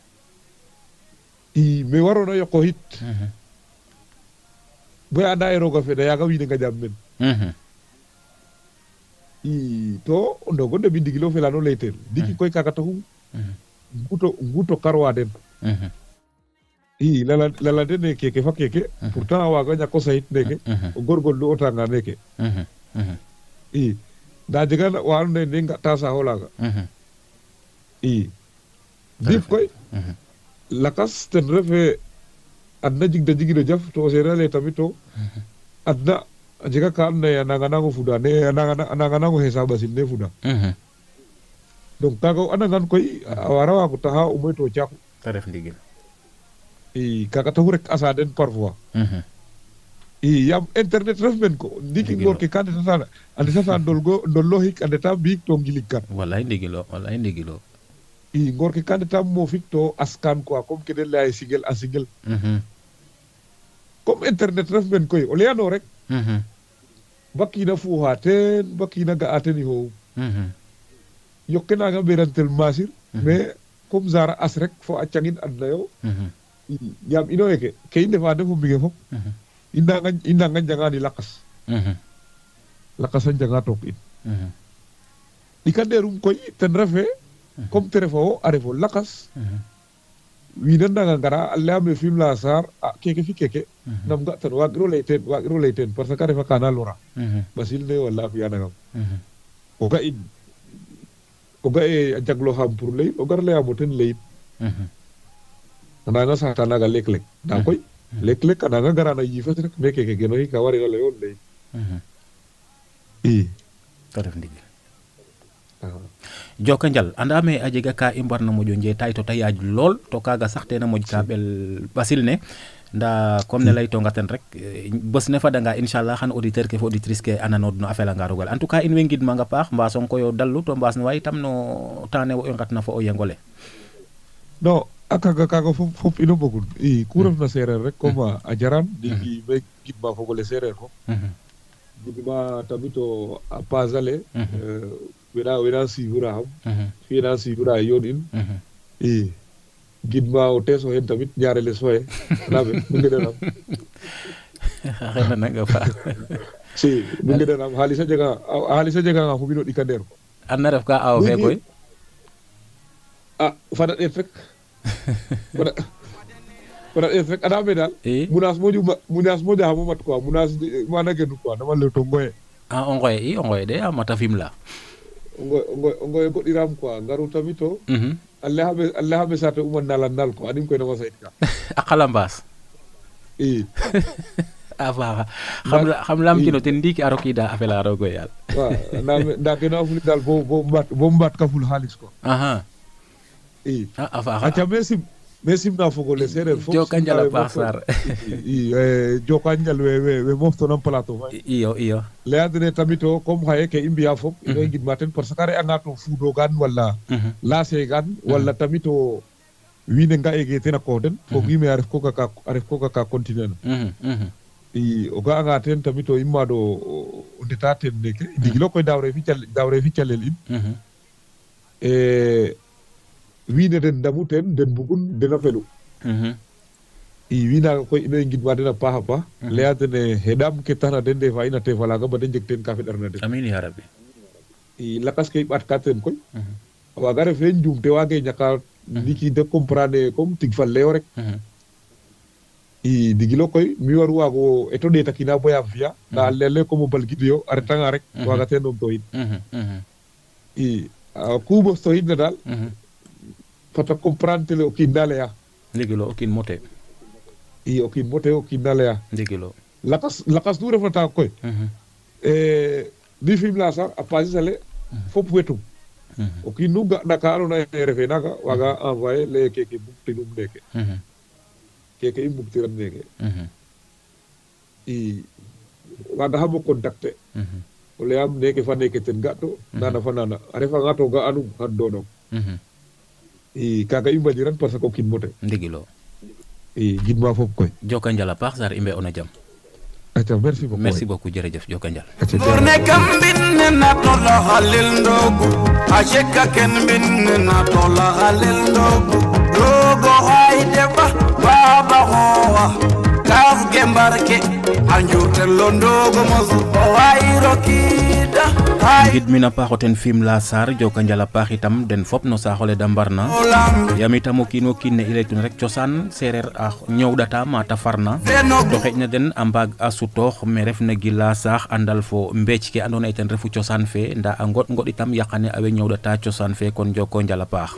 i me warona yoko hit mhm boy anda e roga fe da yaga wiide nga jam men mhm i to ndogo de bindigilo fe lano leytel diki koy kaga taxum nguto nguto karwa den mhm i lala lala den keke fa keke pourtant waga ñako sayit neke o gorgol lu otanga neke mhm mhm i da jega wa ando ne nga ta sa holaga mhm i dik koy lakas ten refe adna jigda jigido jaf to serale tamito adna jega ka amna ya nanga nango fuda ne nanga nanga nango hesaba sin ne fuda mhm donc kaga anangan koy awara wa ko taha umoy to ciaku ta def ndigil i kaga tahu rek asa den parfois mhm i yam internet ref men ko ndiki ngor ke kande tata ande tata dolgo dollo hik ande ta bik to ngilikat wallahi ndigilo wallahi ndigilo i ngor ke kande ta mo fik to askan quoi comme que den lay sigel a sigel mhm comme internet ref men koy o leyano rek mhm bakina fu haten bakina ga ateni ho mhm yokkena nga berantel masir mais comme zara as rek fo a cangin adna yo mhm yam ino yeke ke inde fa defu mbige fop inda nga inda nga jangani lakas mhm lakas janga tok in mhm ikanderum koy ten refe comme terefo arefo lakas mhm wina nga ngara alla me film la sar a keke fi keke nam ga tan wa gro leyten wa gro leyten parce que refa kana lora mhm basil ne wala fi yana mhm o ga in o ga e jaglo ham pour lay o gar lay amoten lay mhm ana nga sa tan ga lek lek da koy lek lek ana nga garana yifat rek me keke geno ka wari la yon lay mhm i ta def ndigil joka njal andame a jega ka i mbarna moƴo njeetay to ta yaaj lool to kaga sax tena moƴ ka ɓel basil ne nda comme ne leytonga ten rek bes ne fadanga inchallah xan auditeur ke fo auditrice ke a nanod no a felanga rogal en tout cas in way ngidmanga paax mbasong koyo dallu to mbaas ne way itam no temps ne wo i ngatna fo o yengole non a kaga kaga fop fop ino mbogun i ku refna sereer rek comme a jaran ndiki me gidma fogole sereer fop gidma tamit o a pasale wena wena suivre xam fina suivre a yoon in i gidma o teso hen tamit ñaarele soye naɓe nu ngeɗanam xena nanga fa si nu ngeɗanam xalis a jega xalis a jeganga fo mbino ɗika ndeer ko anna ref ka awo fe koy a fada ɗeet rek fada fada ɗeet rek anda me daal munas moƴu munas moƴa xamo mat quoi munas mana genu quoi nama lew to ngoye a o ngoye i o ngoye de a mata fim la ngoy ngoy goɗiram quoi ngaru tamit o allah habe allah habe sate uman nala nal ko anim koy nama sayt ka a qala mbaas i a faaxa xam xam lam kino ten ndiki a rokida a fela rogo yaal wa nda kena fuli dal bo bo mbat bo mbat ka ful xaalis ko aha i a faaxa aca mesim mesim na fogole sereer fop joka njal a paax sar i joka njal we we we moftonam plateau fa iyo iyo leyadene tamit o comme xaye ke i mbiya fop ino i ngidma ten parce que a re'anga to fuudogan wala lase gan wala tamit o wiin we nga ege ten a koox den fogime a ref koga ka a ref koga ka continuer na i o ga'anga ten tamit o i maado o ndeta ten neke ndigilo koy dawre fi cal dawre fi calel in e wiine den ndamu ten den bugun dena felu i wiina koy ino ngidma den a paax a paax leya dene heɗam ke taxna den de fa ina te falaga ba de njeg ten ka feɗarna den amin ya rabbi i lakas ke i ɓaat ka ten koy a waaga ref leen njuumte waage ñaka ndiki de comprendre comme tig fal leyo rek i ndigilo koy mi waru waago eto ɗeetakina boya fiya nda lele comme o balgidiyo a retanga rek waaga te noom toxid i ku bos toxidna daal fata comprendre tele o kiin na leya ndigilo o kiin mote i o kiin mote o kiin na leya ndigilo lakas lakas nu refna ta koy mi Fimela sax a passes ale fop wetum o kiin nu ga'na ka andoona yee refe naaga waaga envoyer lay keke bugtinum neke keke i mbugtiran neke i waagaxam o contacter o layaam neke fa neke ten ga'to nana fa nana a refanga to ga'anum xan doonong i kaaga i mbañiran parce que o kiin mote ndigilo i gidma fop koy joka njal a paax Sarr i mbe'oona jam aca merci beaucoup merci beaucoup jërëjëf joka njal Borne kam binne na tola halil ndogu Asheka ken binne na tola halil ndogu Dogo haide ba baba hoa Kaf gembarke anjurte londogo mozu Owairo kida gidmina paax o ten Fimela Sarr joka njal a paax itam den fop no saaxole da mbarna yaam itam o kiin o kiin ne i laytuna rek cosaan seereer a ñoowɗata mata farna to xeƴna den a mbaag a sutoox me refna gila saax a ndal fo mbeec ke andoona yee ten refu cosaan fe nda a ngoɗ ngoɗ itam yaqane a we ñoowɗata cosaan fe kon joko njal a paax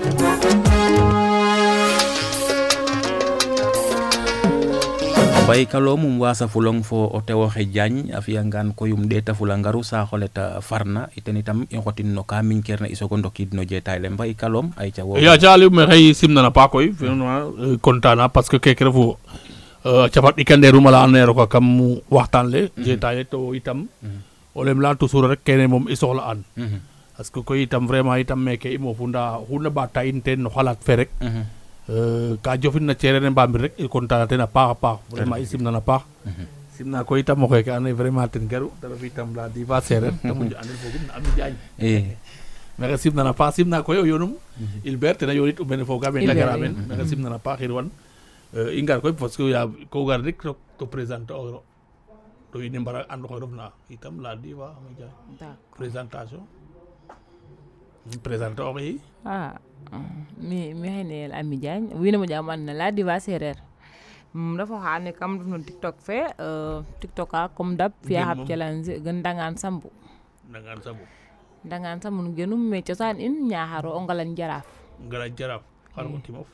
Mbaye Kalom um wasa fulong fo o tewoxe Diagne a fiyangaan koy um ɗeeta fula ngaru saaxole ta farna iten itam i xotin no ka miñkeerna i soog o ndokiid no jeetaay le Mbaye Kalom ay ca wo ya Aliou maxey simnana paax koy vraiment content na parce que keke refu capat ɗikandeerum ala andoona yee roka kam waxtaan le jeetaay le to itam o lem la toujours rek kene moom i soxla an parce que koy itam vraiment itam meke i moofu nda xuna ɓaata in teen no xalaat fe rek ka jofin na cereer ne mbamir rek i content ten a paax a paax vraiment i simnana paax simna koy itam o xeeke ando naye vraiment ten garu te ref itam la diva sereer te moƴo andel fogum na Ami Diagne maxey simnana paax simna koy o yoonum Hilbert ten a yoonit u mene fogaame te gara meen maxey simnana paax xirwan i ngar koy parce que ya ko gar rek to présenter oxiro to wiin we mbara and oxe refna itam la diva Ami Diagne présentation présenter oxe ah mi mi xëy na Ami Diagne wiin we moƴa and na la diva sereer dafa xa ne kam no TikTok fe TikTok a comme dab fiya xab challenge gen ndangaan sambu ndangaan sambu ndangaan sambu nu genum mais cosaan in Ñaxaro o Ngalan Jaraaf Ngalan Jaraaf xar o timof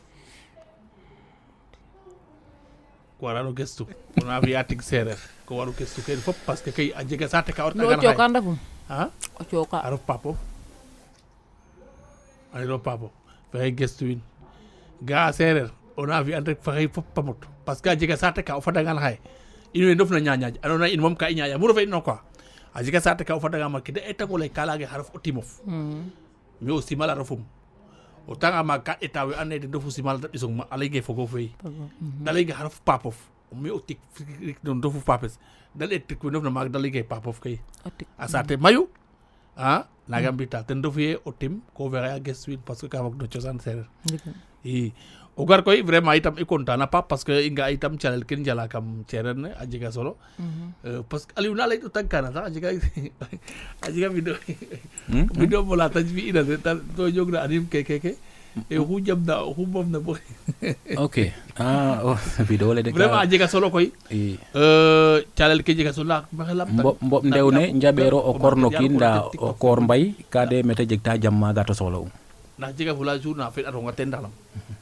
ko warano gestu wona fiya tig sereer ko waru gestu ken fop parce que kay a jega saate ka warna o cookan refum a o cooka a ref papof aniro papof fexey gestu win ga a sereer ona fi'an rek fexey fop pamot parce que a jega saate ka o fadangaan xaye in way ndofna ñañaaj andoona yee in moom ka i ñaaƴa mu refe ino quoi a jega saate ka o fadanga maak ke de etango lay ka layaage xa ref o timof mais o simal a refum o tanga maak ka état we andoona yee den ndefu simal da ɓisong ma a layge fogo fey da layge xa ref papof mais o tik no ndefu papes da ɗeet tik we ndefna maak da layge papof kay a saate mayu a naaga mbi'ta ten refu yee o tim ko fexey a gestuwin parce que ka fog no cosaan sereer i o gar koy vraiment itam i content na paax parce que i nga itam calel ken njala kam cereer ne a jega solo parce que Aliou na lay u tag kana sax a jega a jega video video mola ta fi'ina de to jogna anim keke ke e oxu jamna oxu mofna bo ok ah video le de vraiment a jega solo koy calel ke jega solo maxe lamta mboɓ ndew ne njaɓeero o korno kiin nda o koor mbay ka de mete jegta jam maaga to soxla um ndax jega fula jour na feɗatonga ten ndaxlam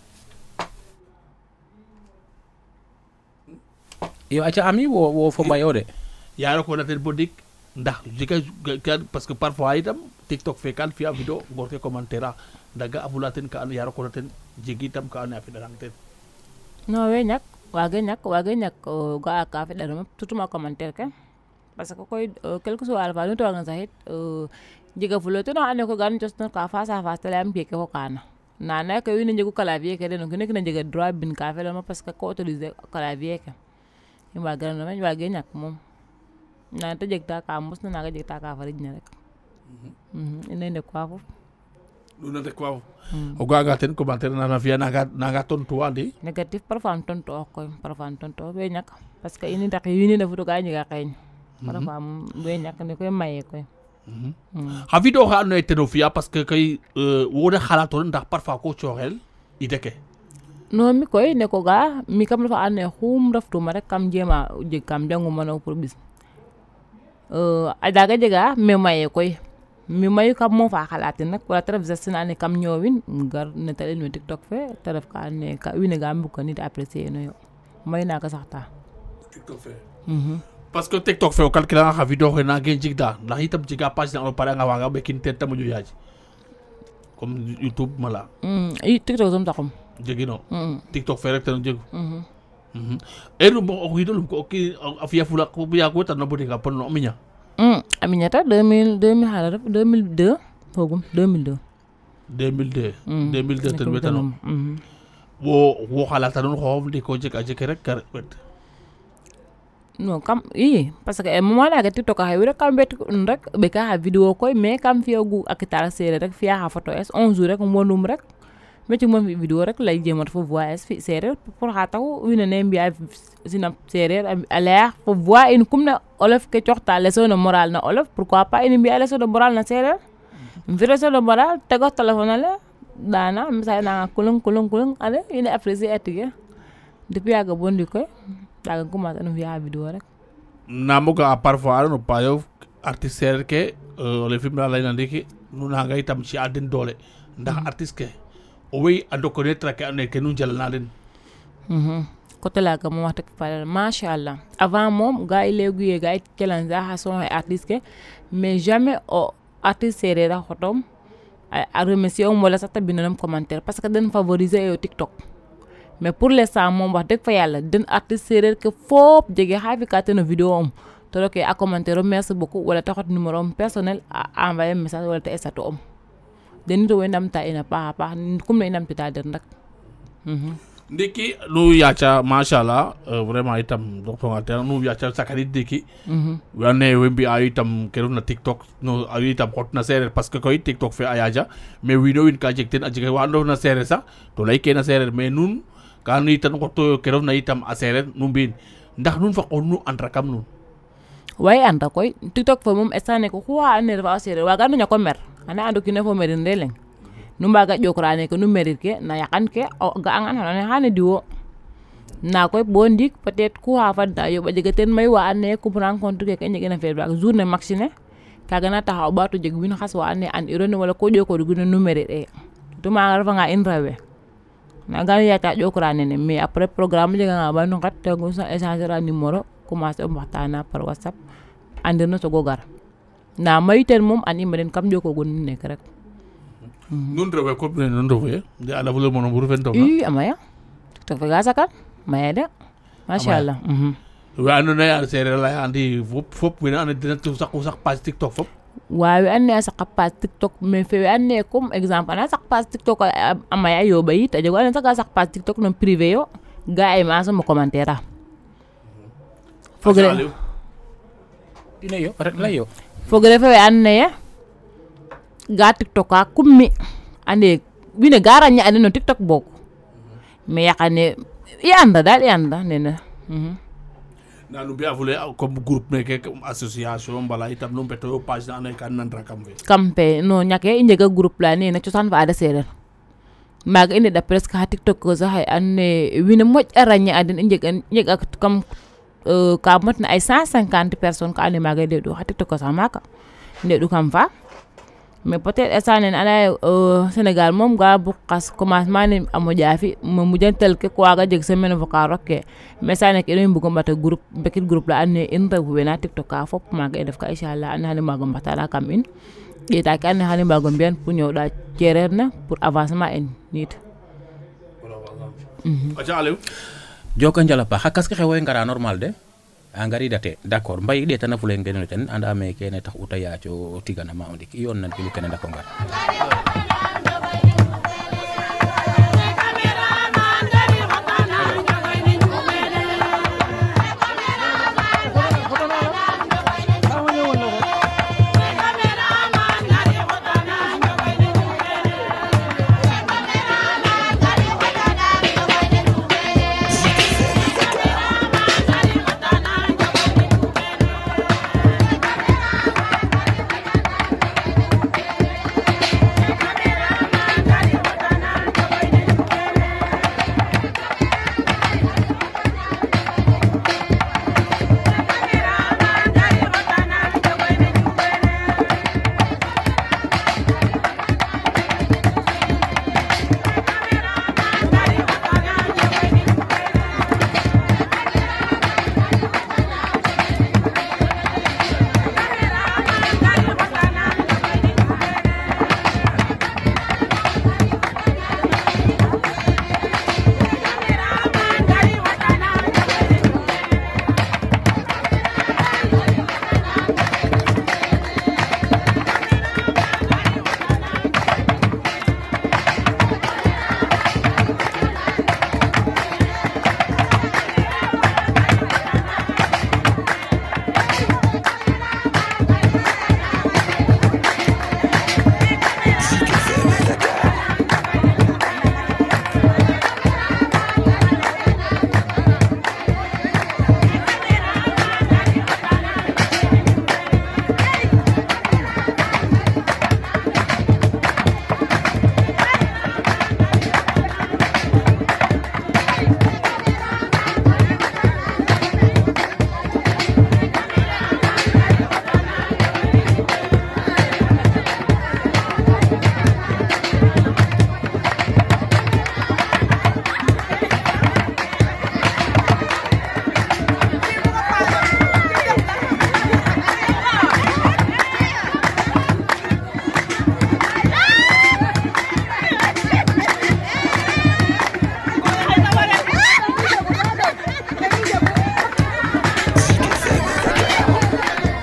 iyo aca Ami wo wo fo mbayo de yaaro ko na ten bo ndik ndax jega parce que parfois itam TikTok fe kan fi'a video ngor ke commentaire a ndaga a fula ten ka ando yaaro ko na ten jegi itam ka ando a feɗarang ten non we ñak waage ñak waage ñak ga'a ka feɗaruma tutuma commentaire ke parce que koy quelque soit alpha nu towanga saxit jega fulo ten oxa ando naye ko gan cosna ka face à face te leyam keke fo kaana nana ke wiin we njegu clavier ke den o kiin na jega droit bin ka felama parce que ko autoriser clavier ke i mbagiran o meñ waage ñak moom na ta jeg ta ka mos na naga jeg ta ka farij na rek ina inde quoi fof ɗum nde quoi o gaga ten commentaire nana fiya naga naga tontu andi négatif parfois am tontu o koy parfois am tontu o we ñak parce que ini ndax yini na futu ka ñiga xeeñ parfois we ñak ne koy maye koy xa vidéo xa andoona yee ten o fi'a parce que kay wo de xalaatoon ndax parfois ko cooxel ide ke non mi koy ne ko ga mi kam dafa ande xum raftuma rek kam jema jeg kam janguma no pour bis euh a daga jega me maye koy mi mayu kam mo fa xalatin nak wala taraf gestion ane kam ñowin gar ne talen no TikTok fe taraf ka ane ka wine ga mbu ko nit apprécier no yo may na ka saxta TikTok fe parce que TikTok fe o calculer nga vidéo xe na gen jigda ndax itam jiga page na o pare nga waga bekin ten tamu ñu yaaji comme YouTube mala mm i TikTok zum taxum jegino TikTok fe rek tan jegu mhm e no o hidolum ko ki afia fula ko biya ko tan no bodi ka pon no minya mm Aminata deux mille deux mille hala deux mille deux fogum deux mille deux deux mille deux deux mille deux tan wetano wo wo xalata non xoof di ko jek a jek rek kar wet non kam i parce que e moment la ga TikTok ha wira kam bet rek be ka ha vidéo koy mais kam fiya gu ak tar sere rek fiya ha photo es onze jours rek monum rek mais ci mom vidéo rek lay jémat fo voix es fi sere pour ha taw wina ne mbiya sinap sere alair fo voix une comme na olof ke coxta leçon de morale na olof pourquoi pas une mbiya leçon de morale na sere une leçon de morale te go téléphone la dana misay na kulung kulung kulung ale ina apprécier etige depuis aga bondi koy daga commencé no via vidéo rek namuga parfois no payo artiste ke le film la lay nandiki nu na ngay tam ci adin dole ndax artiste ke o wey ando ko netra ke ane ke nu jël na den mhm côté la ga mo wax tek fa machallah avant mom ga il légué ga challenge ha son artiste ke mais jamais o artiste séré ra xotom a remercier o wala sax tabinam commentaire parce que den favoriser yo TikTok mais pour l'instant mom wax dëgg fa yàlla den artiste séeréer que fop jege xaafi kaate no vidéo am to rek a commentaire merci beaucoup wala taxot numéro am personnel a envoyer message wala te estato am den to wendam ta ina pa pa comme ina pita der nak ndiki nu yacha machallah vraiment itam docteur ngater nu yacha sakari diki wane wembi ay itam kero na TikTok no ay itam hot na séeréer parce que koy TikTok fe ayaja mais vidéo in ka jekten ajike wando na séeréer sa to lay ke na séeréer mais nun kan itam ko to kero na itam a séeréer nu mbin ndax nun fa ko nu andra kam nun way anda koy TikTok fa mom estane ko ko ane fa séeréer wa ganu ñako mer ana ando ki ne fo merin releng nu mbaga jokrane ko nu merir ke na yakan ke ga angan hane hane diwo na koy bo ndik peut-être ko ha fa da yo ba jegaten may wa ane ko rencontre ke ke ñegena fer ba journée maxine kaga na taxaw baatu jeg win xas wa ane an irone wala ko joko du gëna nu merir e to ma nga fa nga inrawe na ga ya ta jokrane ne mais après programme jega nga ba no xat te go sa échanger numéro commencé waxtana par WhatsApp andena to gogar na mayten mom ani ma den kam joko gon nek rek nun rewe ko ne nun rewe de ala vule mono buru fen to i amaya to fa gasa kan maya de machallah mhm wa anu na ya sere la andi fop fop we na dina tu sax sax page TikTok fop waaw ane sax page TikTok mais fe ane comme exemple ana sax page TikTok amaya yo bayi ta jogo ane sax page TikTok non privé yo ga ay ma sama commentaire fogre dina yo rek la yo fogre fe ane ya ga TikTok a kummi ande wine garanya ande no TikTok bok mais yakane yanda dal yanda nena mhm na nu biya vule comme groupe meke association bala itam no beto page na ane kan nan rakam ve kampe no nyake injega groupe la ne na ciosan fa ada serer mag inde da presque ha TikTok ko za hay ane wine moj aranya aden injega injega kam ka mat na ay cent cinquante personnes ka ane magay de do ha TikTok ko sa maka ne du kam fa mais peut-être esa nen ala euh Sénégal mom ga bu xas commencement ni amo jaafi mo mujantel ke ko aga jeg semaine vocal rokke mais sa nek ene mbugo mbata groupe bekit groupe la ane en rew wena TikTok ka fop ma ga def ka inshallah an hali mago mbata la kam in eta kan hali mago mbian pour ñew da cerer na pour avancement en nit aja alew joko njala pa hakas ke xewoy ngara normal de angari date d'accord mbay de tan fulen ngene ten anda me kene tax uta yaacho tigana ma ondik yon nan bilu kene ndako ngar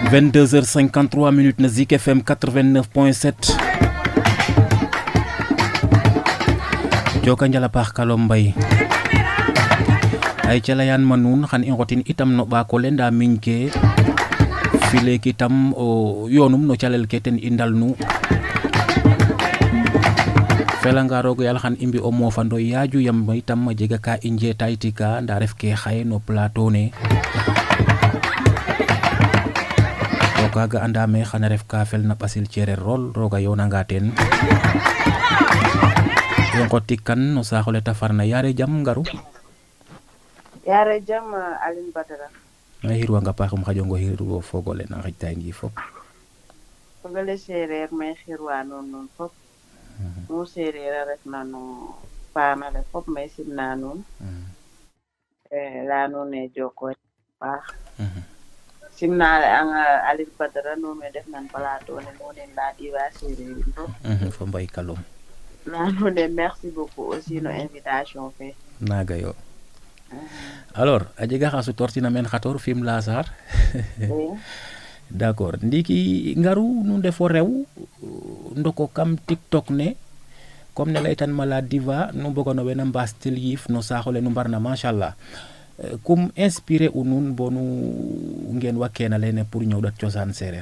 vingt-deux heures cinquante-trois minutes na Zik F M quatre-vingt-neuf point sept joka njala paax Kalom Mbaye ay calayan ma nuun xan i ngotin itam no ɓaako le nda miñ ke fileek itam o yoonum no calel ke ten i ndalnu felanga roog yàlla xan i mbi o moofando yaaju yam itam a jega ka i njeetaytika nda ref ke xaye no plateau ne to kaga andame xana ref ka fel na ɓasil cereer rol rooga yoonanga teen i ngotik kan no saaxole ta farna yaare jam ngaru yaare jam Aline Badara a xirwanga paaxum xaƴongo xirwo fogole na xijta ngi fop fogole sereer may xirwa nuun nuun fop mu sereer a refna no paana le fop may simna nuun leya nuun e joko paax simna anga Aline Badara nuun we ndef nan plateau ne nuun la diva sereer in fop fo Mbaye Kalom leya nuun e merci beaucoup aussi no invitation fe naga yo alors a jega xa sutortina men xator Fim Lasar d'accord ndiki ngaru nu ndefo rew ndoko kam TikTok ne comme ne laytan mala diva nu mbogono we na mbastil yif no saaxole nu mbarna machallah kum inspiré u nuun bo nu ngeen wa kena lene pour ñëwdat cosaan sereer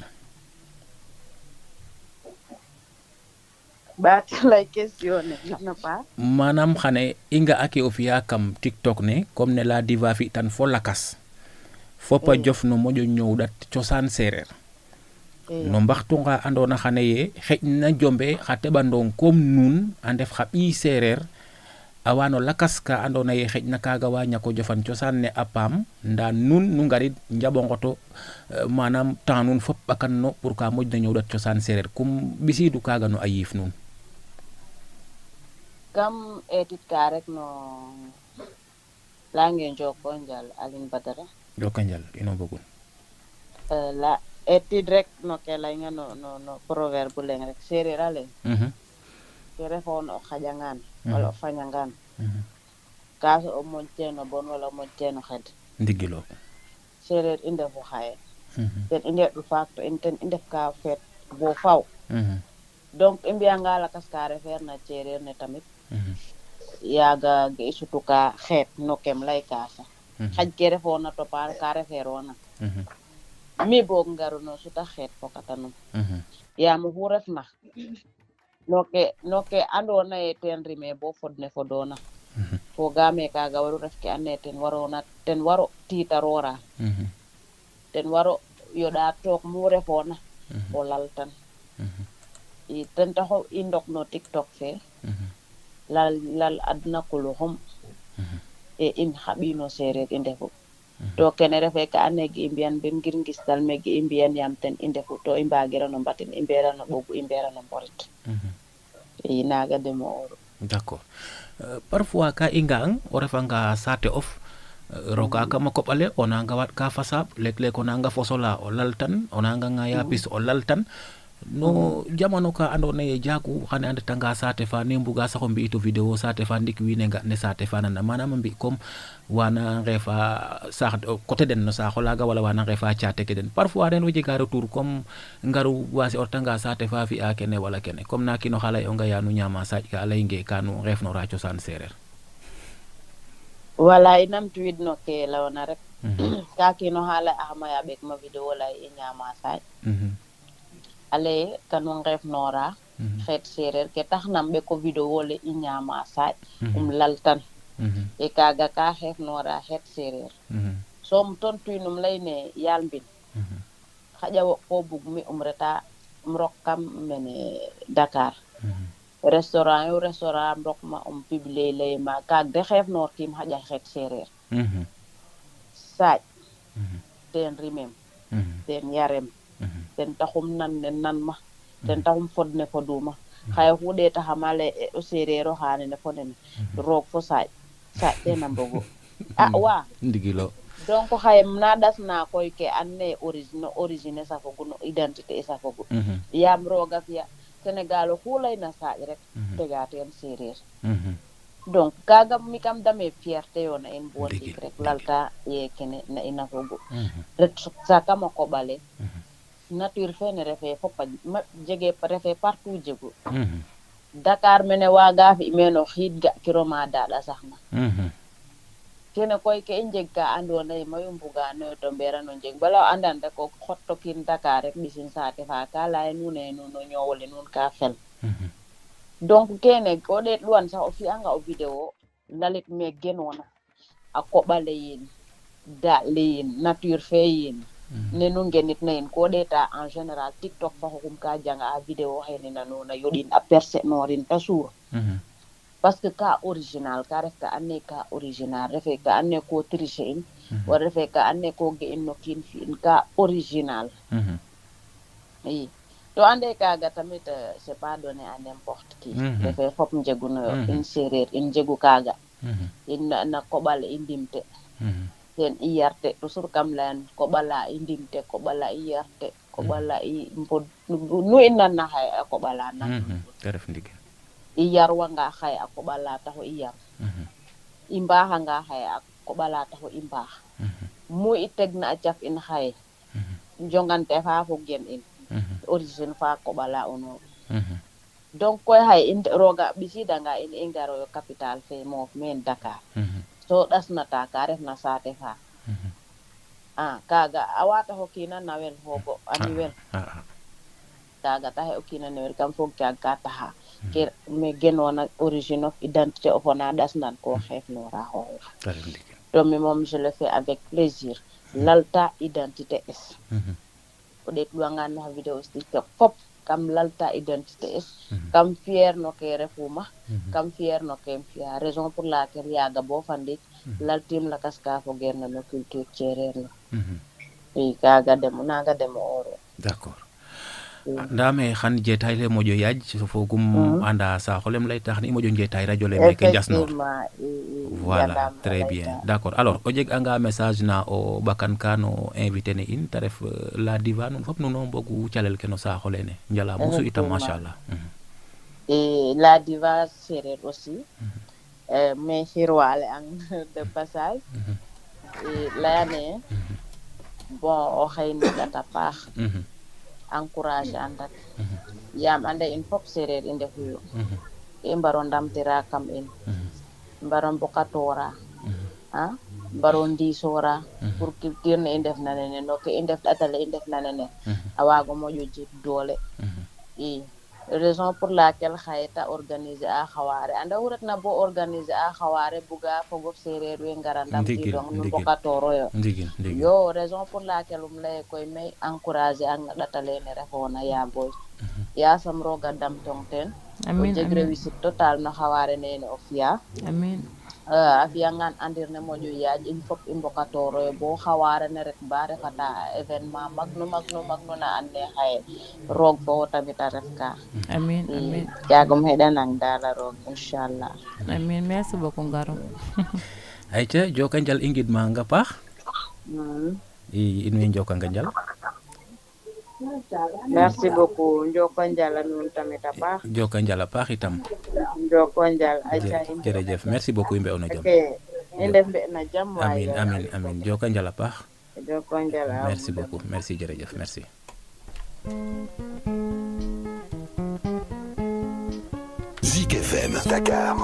baat lay question ne na pa manam xane inga ake o fiya kam TikTok ne comme ne la diva fi tan fo lakas fopa jof no moƴo ñëwdat cosaan sereer no mbaxtu nga andona xane ye xeñ na jombe xa teɓandong comme nuun a ndef xa ɓiy sereer awano lakas ka andona ye xeñ na kaga wa ñako jofan cosaan ne a paam nda nuun nu ngarid njaɓo ngoto manam temps nuun fop ɓakan no pour ka moƴna ñëwdat cosaan sereer kum ɓisiidu kaga no a yiif nuun kam etit ka rek no langue Njoko njal Aline Badara Njoko njal ino bogun la etit rek no ke laynga no no no proverbe leng rek sereer a leng ke refoon o xaƴangaan wala o fañangaan kaas o moƴteeno bon wala o moƴteeno xed ndigilo sereer i ndefu xaye ten i ndeɗu faak to in ten i ndef ka feet bo faw donc i mbiyanga lakas ka refeer na cereer ne tamit yaaga ga i sutu ka xeet no kem lay kaasa xaj ke refoona topa ka refeerona mi boog ngaru no suta xeet fokatanum yaam oxu refna no ke no ke andoona ye ten rime bo fodne fodoona fogaame kaaga waru ref ke andoona ye ten warona ten waro tiitaroora ten waro yoɗa took mu refoona o laltan i ten taxu i ndok no TikTok fe lal lal adna kuluxum e in xaɓino sereer i ndefu to kene refe ka ane gi i mbiyan ben ngir ngistal me gi i mbiyan yaam ten i ndefu to i mbagirano mbatin i mberano ɓogu i mberano mborit i naga demo oru d'accord parfois ka i nga'ang o refanga saate of roka kama koɓale o nanga waɗ ka fasaɓ lek lek o nanga fosola o laltan o nanga ngaya pis o laltan no jamano ka andona ye jaaku xane a ndetanga saate fa ne mbuga sax o mbi'ito vidéo saate fa ndik wiin we nga ne saate fa nana manam a mbi comme wana ngefa saax côté den no saaxo laga wala wana ngefa caate ke den parfois den wo jega retour comme ngaru wasi o retanga saate fa fi'a kene wala kene comme na kino xa lay'onga ya nu ñaama saaƴ ka a laynge ka nu ngeefnora cosaan sereer wala i namtuwid no ke layona rek ka kino xa lay'axama ya ɓeek ma vidéo lay i ñaama saaƴ ale kanu ngeefnora xeet sereer ke taxnam ɓeko vidéo le i ñaama saaƴ um laltan e kaga ka xeefnora xeet sereer soom tontuynum layne yaal mbin xaƴa wo ko bug mi um reta um rok kam mene Dakar restaurant yo restaurant um rok ma um publier lay ma kaag de xeefnoor kim xaƴa xeet sereer saaƴ ten rimem ten yarem ten taxum nan ne nan ma ten taxum fod ne foduma xaye xu ɗeetaxama lay o sereer o xaane ne fo nene roog fo saaƴ saaƴ tena mbogu a wa ndigilo donc xaye na ɗasna koy ke and naye origine origine safogu no identité safogu yaam rooga fi'a Sénégal oxu layna saaƴ rek tega ten sereer donc kaga mi kam dame fierté yo na in bo ndik rek lalta ye kene na ina fogu ret sa kama koɓale nature fene refe fop a jege refe partout jegu Dakar mene waga fi meno xiid ga kiro ma daɗa saxna kene koy ke i njeg ka andoona yee mayu mbuganoyo to mberano njeg bala o andan rek o xotto kiin Dakar rek ɓisin saate fa ka laya nuun e nuun o ñoowole nuun ka fel donc kene ko ɗeetluwan sax o fi'anga o vidéo lalit me genoona a koɓale yiin daaɗ le yiin nature fe yiin ne nu ngenitna yin ko ɗeeta en général TikTok fa xoxum ka janga a vidéo xene na nuun a yoɗin a persénorin ta suur parce que ka original ka ref ka anne ka original refe ka anne ko tricher in wala refe ka anne ko ge in no kiin fi in ka original i to ande kaga tamit c'est pas donné à n'importe qui refe fop njeguno in séeréer in njegu kaga in na koɓale i ndimte ten i yarte toujours kam leyan koɓala i ndimte koɓala i yarte koɓala i mbod nu i nanna xaye a koɓala nan te ref ndigil i yarwanga xaye a koɓala taxu i yar i mbaaxanga xaye a koɓala taxu i mbaax mu i tegna a caf in xaye njongante fa fo gen in origine fa koɓala ono donc koy xaye in roga ɓisidanga in i ngaroyo capital fe moof meen Dakar so ɗasnata ka refna saate fa a kaga a wata xo kiina nawel foogo ani wel kaga taxe o kiina nawel kam foog caag ka taxa ke me genoona origine of identité of ona ɗasnan ko xeefnora xooxof to mi moom je le fais avec plaisir lalta identité es o ɗeetluwangan no xa vidéo TikTok fop kam lalta identité es kam fier no ke refuma kam fier no ke fiya raison pour laquelle yaga bo fandik laltim lakas ka fo gerna no culture cereer no i kaga demo naga demo oro d'accord ndame xan jetay le moƴo yaaj so fogum anda saxolem lay tax ni moƴo jetay radio le meke Ndiasnor voilà très bien d'accord alors o jeg anga message na o ɓakan ka no invité ne in te ref la diva nuun fop nuno mbogu calel ke no saaxo lene njala mosu itam machallah et la diva séeréer aussi mais xirwale ang de passage et layane bon o xey nidata paax encourage andat yam ande in fop séeréer i ndefuyo i mbaro ndamtira kam in mbaro mbokatora a mbaro ndisora pour culture ne i ndef na nene no ke i ndef ɗatale i ndef na nene a waago moƴo jeg doole i raison pour laquelle xaye ta organiser a xawaare anda wu retna bo organiser a xawaare buga fogof séeréer we ngara ndamtidong no mbokatoroyo yo raison pour laquelle um leye koy may encourager ang ɗatalene refoona ya boy yasam roga damtong ten o jeg réussite total no xawaare nene o fiya amin a fiyangan andir ne moƴo yaaj in fop i mbokatoroyo bo xawaare ne ret ba refata événement magnu magnu magnu na and naye xaye roog fo wo tamit a ref ka amin amin jagum xeɗanang dala roog inchallah amin merci beaucoup Ngaro ayca joka njal i ngidmanga paax i in way njokanga njal merci beaucoup njoko njal a nuun tamit a paax joka njal a paax itam njoko njal ayca jërëjëf merci beaucoup i mbe ono jam i ndef mbe na jam amin amin amin joka njal a paax njoko njal merci beaucoup merci jërëjëf merci Zik F M Dakar.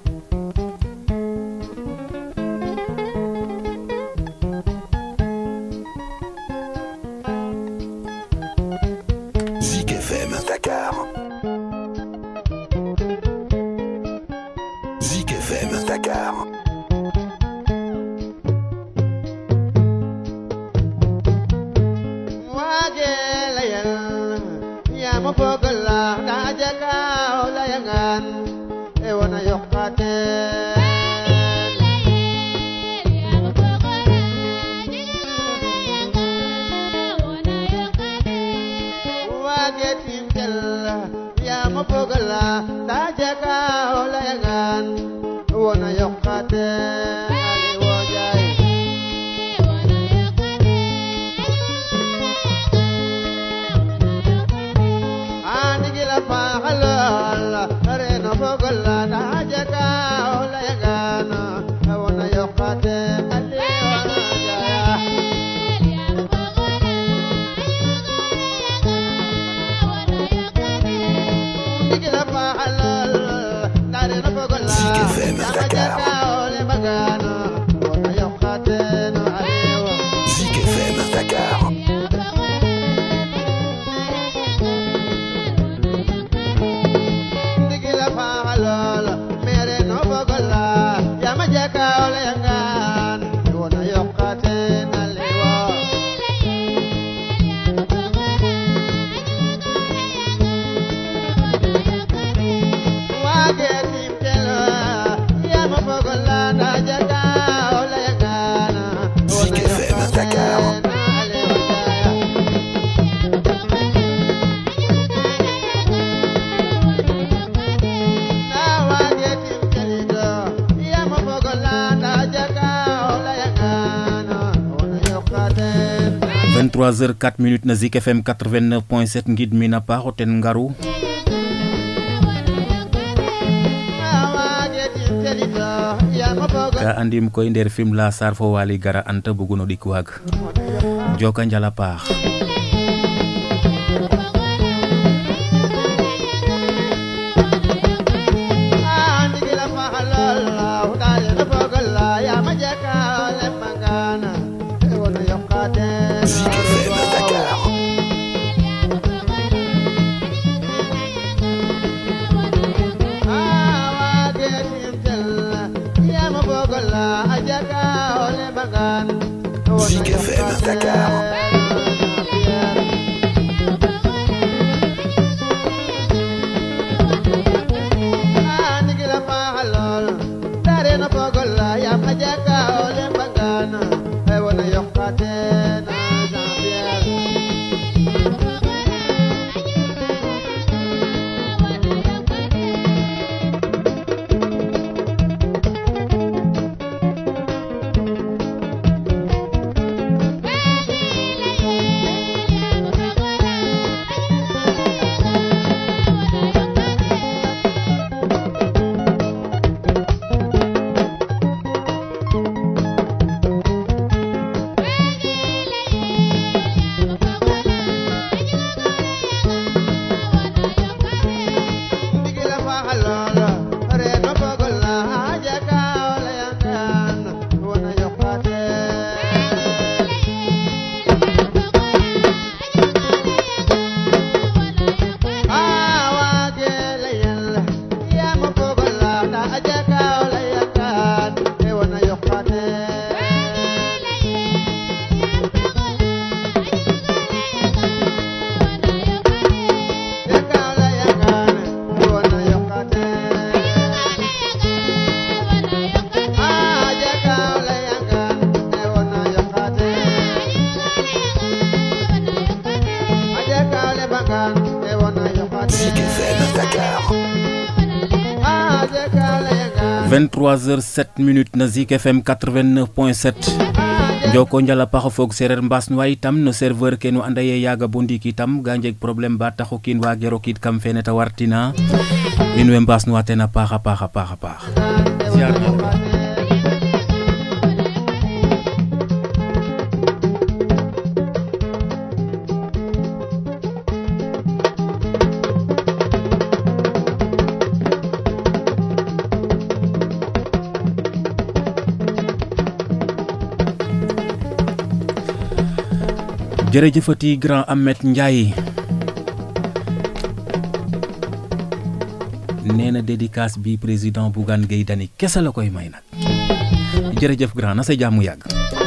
Zik F M Dakar. Zik F M Dakar. vingt-trois heures quatre minutes na Zik F M quatre-vingt-neuf point sept ngid mi na paaxo ten ngaru ka andim koy nder film la sar fo wali gara anta buguno dik waag joka njala paax Zik F M Dakar. vingt-trois heures sept minutes na Zik F M quatre-vingt-neuf point sept joko njala paxa foog sereer mbaas nuwa itam no serveur ke nu anda ye yaaga bo ndiik itam ga njeg problème ba taxo kiin waage rokiid kam fene ta wartina in way mbaas nuwa ten a paax a paax a paax a paax ziar na jërëjëfati grand Ahmed Ndiaye nee na dédicace bi président Bougane Gueye Dany kese la koy may nag jërëjëf grand na sa jàmm yàgg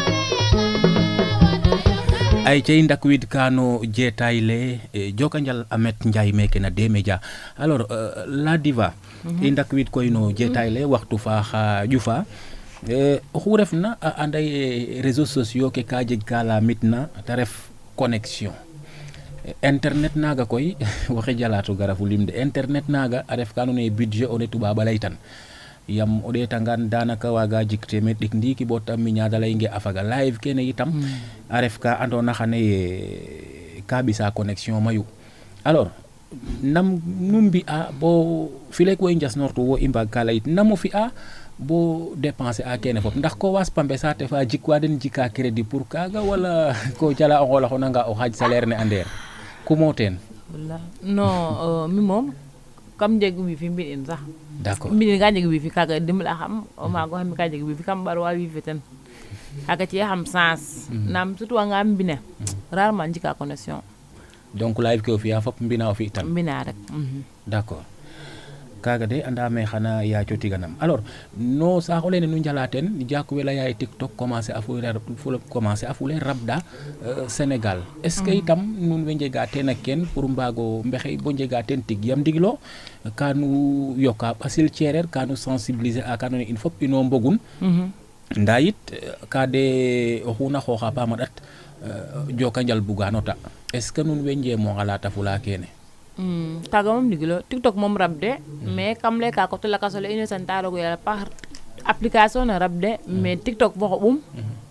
ay cey ndak wid kaano jeetaay le jokanjal Ahmed Ndiaye meke na D-Media alors euh, la diva i ndak wid koy no jeetaay le waxtu fa xa jufa oxu refna a anday réseaux sociaux ke ka jeg ka la mitna ta ref connexion internet naga koy waxe jalatu garafu limde internet naga a ref ka andoona ye budget o ne tubaab a laytan yam o ɗeetangaan danaka waaga jik teemeed ɗik ndiiki bo ta miñaada layonge a faga live kene itam a ref ka andoona xane ye ka ɓisa connexion mayu alors nam nu mbi'a bo filek wo i njas noortu wo i mbaag ka layit nam o fi'a bo dépenser a kene fop ndax ko was pambe saate fa jikwa den jika crédit pour kaga wala ko jala o ngola xonanga o xaaj salaire ne ander kumo ten wala non mi moom kam jeg wifi mbiɗin sax d'accord mbiɗin ka jeg wifi kaga dimbala xam o maago xam ka jeg wifi kam ɓar wa wifi ten kaga ci xam sens nam surtout wanga mbine rarement jika connexion donc live ke o fiya fop mbina o fi tan mbina rek d'accord kaga de anda me xana ya cotiganam alors no saxo lene nu njala ten jaku wela yaay TikTok commencer a fule fule commencer a fule rabda euh, Sénégal est-ce que itam nun we njega ten a ken pour mbago mbexey bo njega ten tig yam diglo kanu yoka basil cerer kanu sensibiliser a kanone in fop ino mbogun nda yit ka de oxuna xooxa pama dat euh, joka njal buganota est-ce que nun we njemo ngalata fula kene Mm, taga mom digilo TikTok mom rabde mm. mais kam le ka ko to la kasole ino santaro go yala par application na rabde mm. mais TikTok bo bum mm.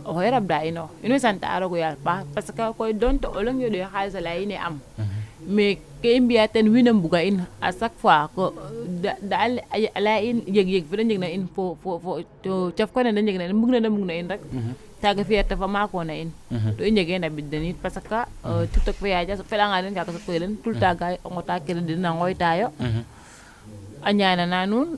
o hoy rabda ino ino santa arago yal ba parce que koy donto o lang yodo xaalis la ine am mais ke mbiya ten winam buga in à chaque fois ko dal ala in yeg yeg fi da jeg na in fo fo fo to caf ko ne da jeg na bug na da bug na in rek taga fiyata fa mako na in to i njege na bidden it parce que tiktok fa yaja fela nga den ka ko len tout ta gay ngota kere dina ngoy tayo a ñaana na nun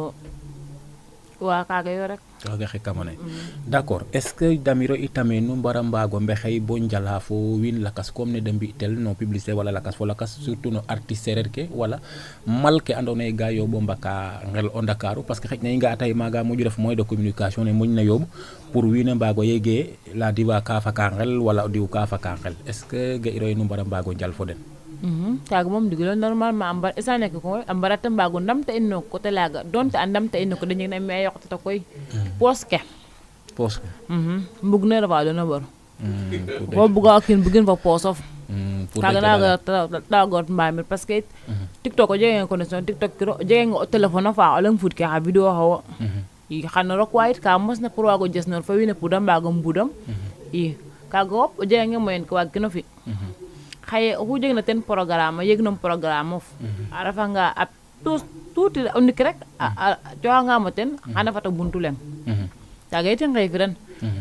wa kaga yo rek kaga xe kamone d'accord est ce que damiro itame nu mbara mbago mbexey bo njala fo win lakas comme ne de mbitel no publicité wala lakas fo lakas surtout no artiste sereer ke wala mal ke andona ye ga yobo mbaka ngel o Ndakaaru parce que xej na i nga tay maga moƴu def moyen de communication ne moƴ na yob pour wiin mbago yege la diwa ka fa ka ngel wala diw ka fa ka ngel est ce que ga iro nu mbara mbago njal fo den kaga moom digilo normalement ambar esa nek ko ambarata mbago ndamta inno ko te laga donte andamta inno ko dañu na me yoxta koy poske poske mhm mbug na rawa do na bor ko buga kin bugin fa posof kaga na ta got mbamir parce que tiktok ko jegen connexion tiktok ko jegen o telephone fa o lang fut ka video hawa i xana rok wait ka mos na pour wago jesnor fa wina pudam bago mbudam i kaga op o jegen moyen ko wag kino fi xaye o jeg na ten programme yeg nom programme of a refa nga a tout tout o ndik rek a coxa nga mo ten xana fata buntu leng taga yit ngay firan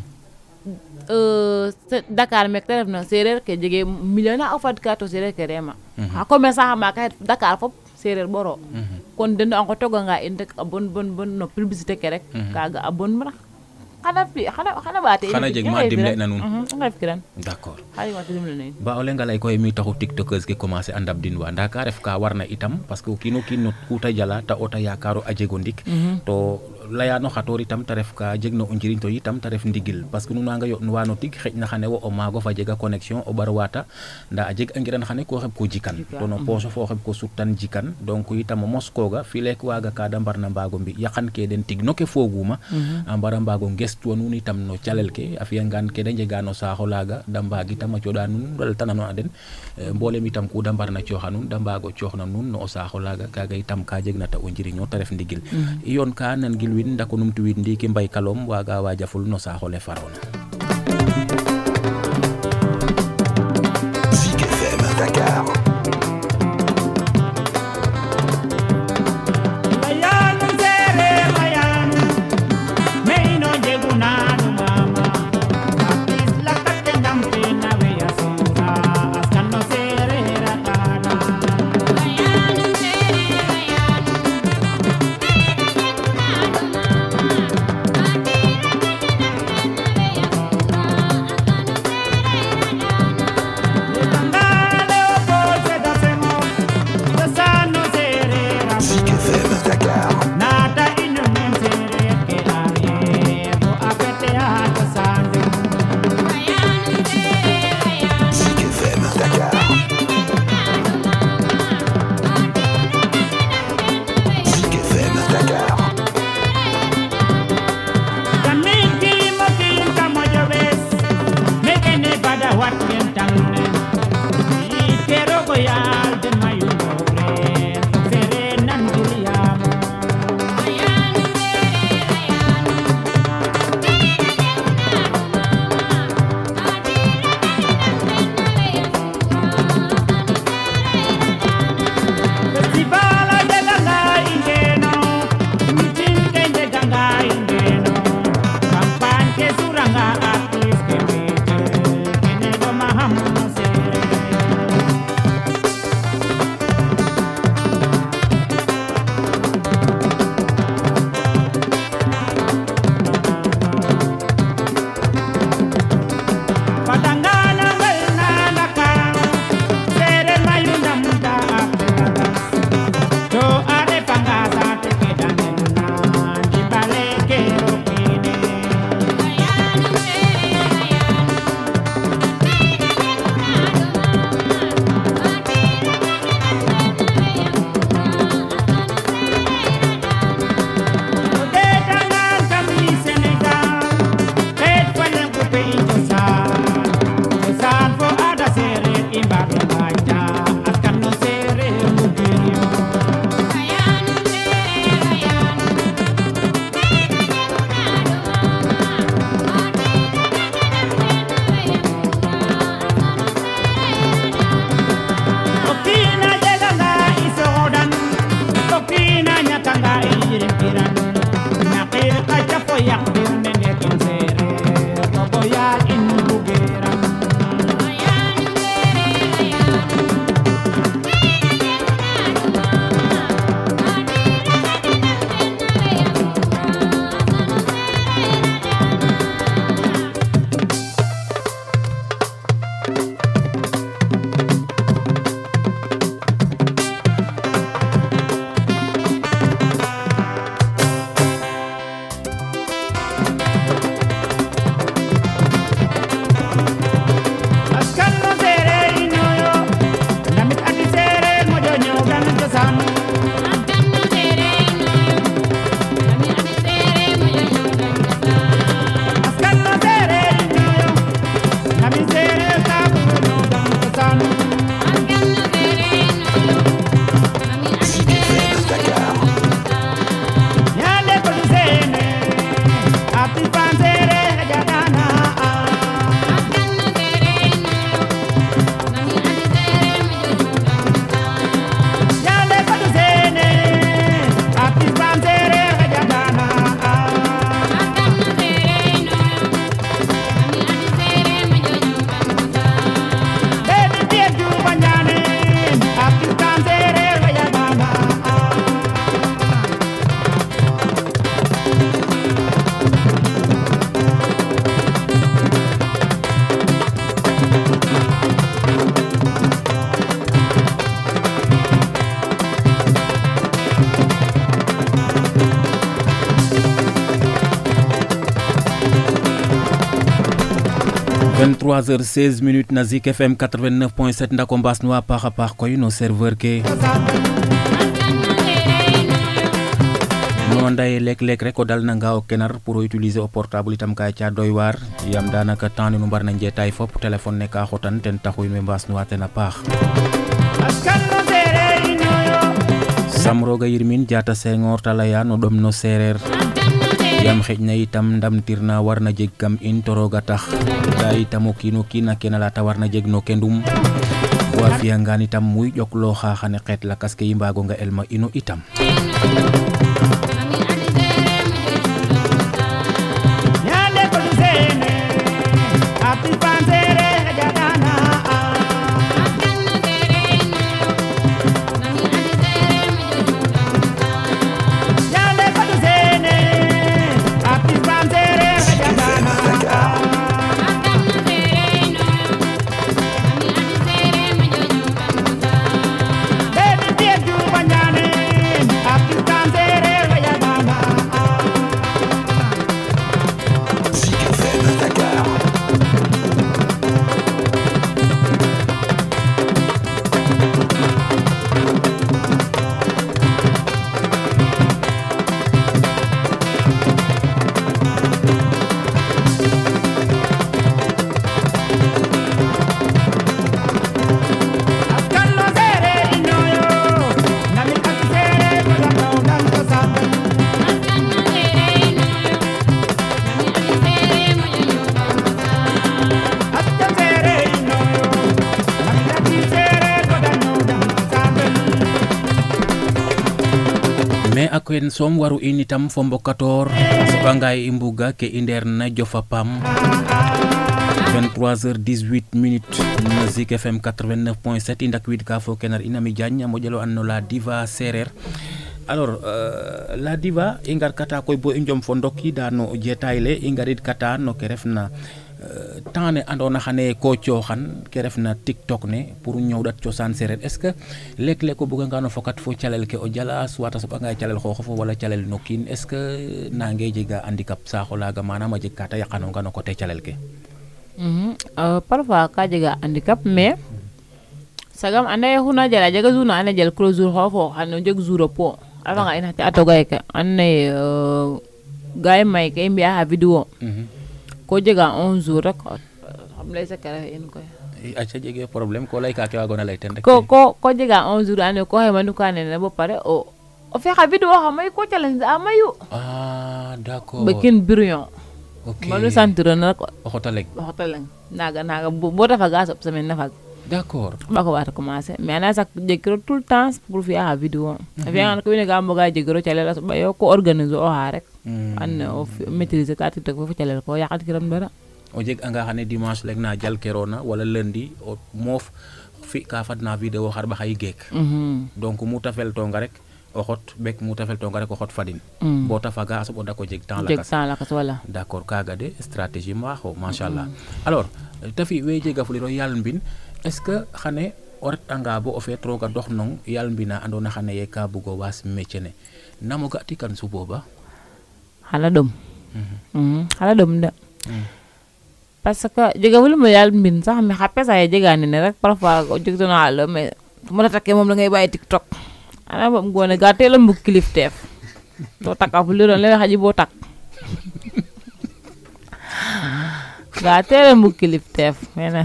euh Dakar mek te refna sereer ke jege million a fad ka to sereer ke rema a commerçant xa maka Dakar fop sereer boro kon den a ngotoga nga in rek a bon bon bon no publicité ke rek kaga a bon mara xana fi xana xana baate xana jeg ma dimle na nun ngay firan d'accord xali ma dimle na ba o lenga lay koy mi taxu tiktokers ke commencer andab din wa nda ka ref ka warna itam parce que kino kino kuta jala ta ota yakaro a jego ndik to laya no xator itam ta ref ka jeg no o njiriñ to itam ta ref ndigil parce que nu nanga yo no wano tig xej na xane wo o mago fa jega connexion o bar wata nda a jeg angiran xane ko xeb ko jikan to no poso fo xeb ko sutan jikan donc itam mos koga fi lek waga ka da mbarna mbago mbi yakan ke den tig no ke foguma ambara mbago gestu nun itam no calel ke a fiya ngan ke da njega no saaxo laga da mbagi tam a coda nun dal tanano aden mbolem itam ku da mbarna cioxa nun da mbago cioxna nun no saaxo laga kaga itam ka jeg na ta o njiriño ta ref ndigil yon ka nan gil win ndako numtu win ndiki mbay kalom waga wajaful no saaxo le farona Zik F M Dakar. vingt-trois heures seize minutes na Zik F M quatre-vingt-neuf point sept ndako mbaas nu a paax a paax koy no serveur ke no nday lek-lek rek o dal nanga o kenar pour o utiliser o portable itam ka ca doy waar yam danaka temps nu mbar na njetaay fop téléphone ne ka xotan ten taxu in we mbaas nu a ten a paax sam roga yirmin Diatta Senghor ta leya no ɗom no sereer yam xeƴna itam ndamtirna warna jeg kam in to roga tax da itam o kiino kiin a kena la ta warna jeg no kendum wa fiyangaan itam muy ƴoklooxa xane xeet lakas ke i mbaagonga elma ino itam en som waru in itam fo mbokator soɓanga i mbuga ke i ndeer na jofa pam vingt-trois heures dix-huit minutes na Zik F M quatre-vingt-neuf point sept i ndakwid ka fo kenar ina mi Diagne a moƴelo an no la diva sereer alors euh, la diva i ngar kata koy bo i njom fo ndokida no jetaay le i ngarid kata no ke refna Uh, temps ne andona xane ko cooxan ke refna TikTok ne pour ñowdat cosaan sereer est-ce que lek-lek ko buga nga no fokat fo calel ke o jala soit a soɓanga calel xooxof wala calel no kiin est-ce que nange jega handicap saaxo laaga manam a jeg ka ta yaqanonga no côté calel ke mm -hmm. uh, parfois ka jega handicap mais sagam anda xuna jala jega jour na anda jel clo jour xofo xano jeg jour po avant nga ina te atogay ke anda uh, gaay may ke mbiya ha vidéo mm -hmm. ko jega un jour rek xam lay sa kara en koy acha jege problème ko lay ka ke wagona lay ten rek ko ko ko jega un jour ane ko hay manu ka ne bo pare o o fe xa vidéo xam may ko challenge amayu ah d'accord bekin brillant ok manu sentir na ko xotaleng xotaleng naga naga bo tafa gas op semaine nafa d'accord ba ko wata commencer mais ana sak jekro tout le temps pour fi a vidéo fi an ko ne ga mo ga jegro challenge ba yo ko organiser o ha rek an o maîtriser ka TikTok fo challenge ko yaqat kiram dara o jeg anga xane dimanche lek na jal kerona wala lundi o moof fi ka fadna vidéo xar ba xay geek donc mu tafel to nga rek o xot bek mu tafel to nga rek o xot fadin bo tafaga aso da ko jeg temps la jeg temps la kas wala d'accord kaga de stratégie ma xo machallah alors tafi we jega fuliro yal mbin est-ce que xane o ret anga bo o fet roga dox nong yal mbina andona xane ye ka bugo was métier ne namo ga ti kan su boba xala dom hmm xala dom da parce que jega wul mo yal mbin sax mi xapé sa jega ne rek parfois o jigto na la mais mo la takke mom la ngay baye TikTok ana bam gone ga teel mu clip tef do takka fu liron lay xaji bo tak ga teel mu clip tef mena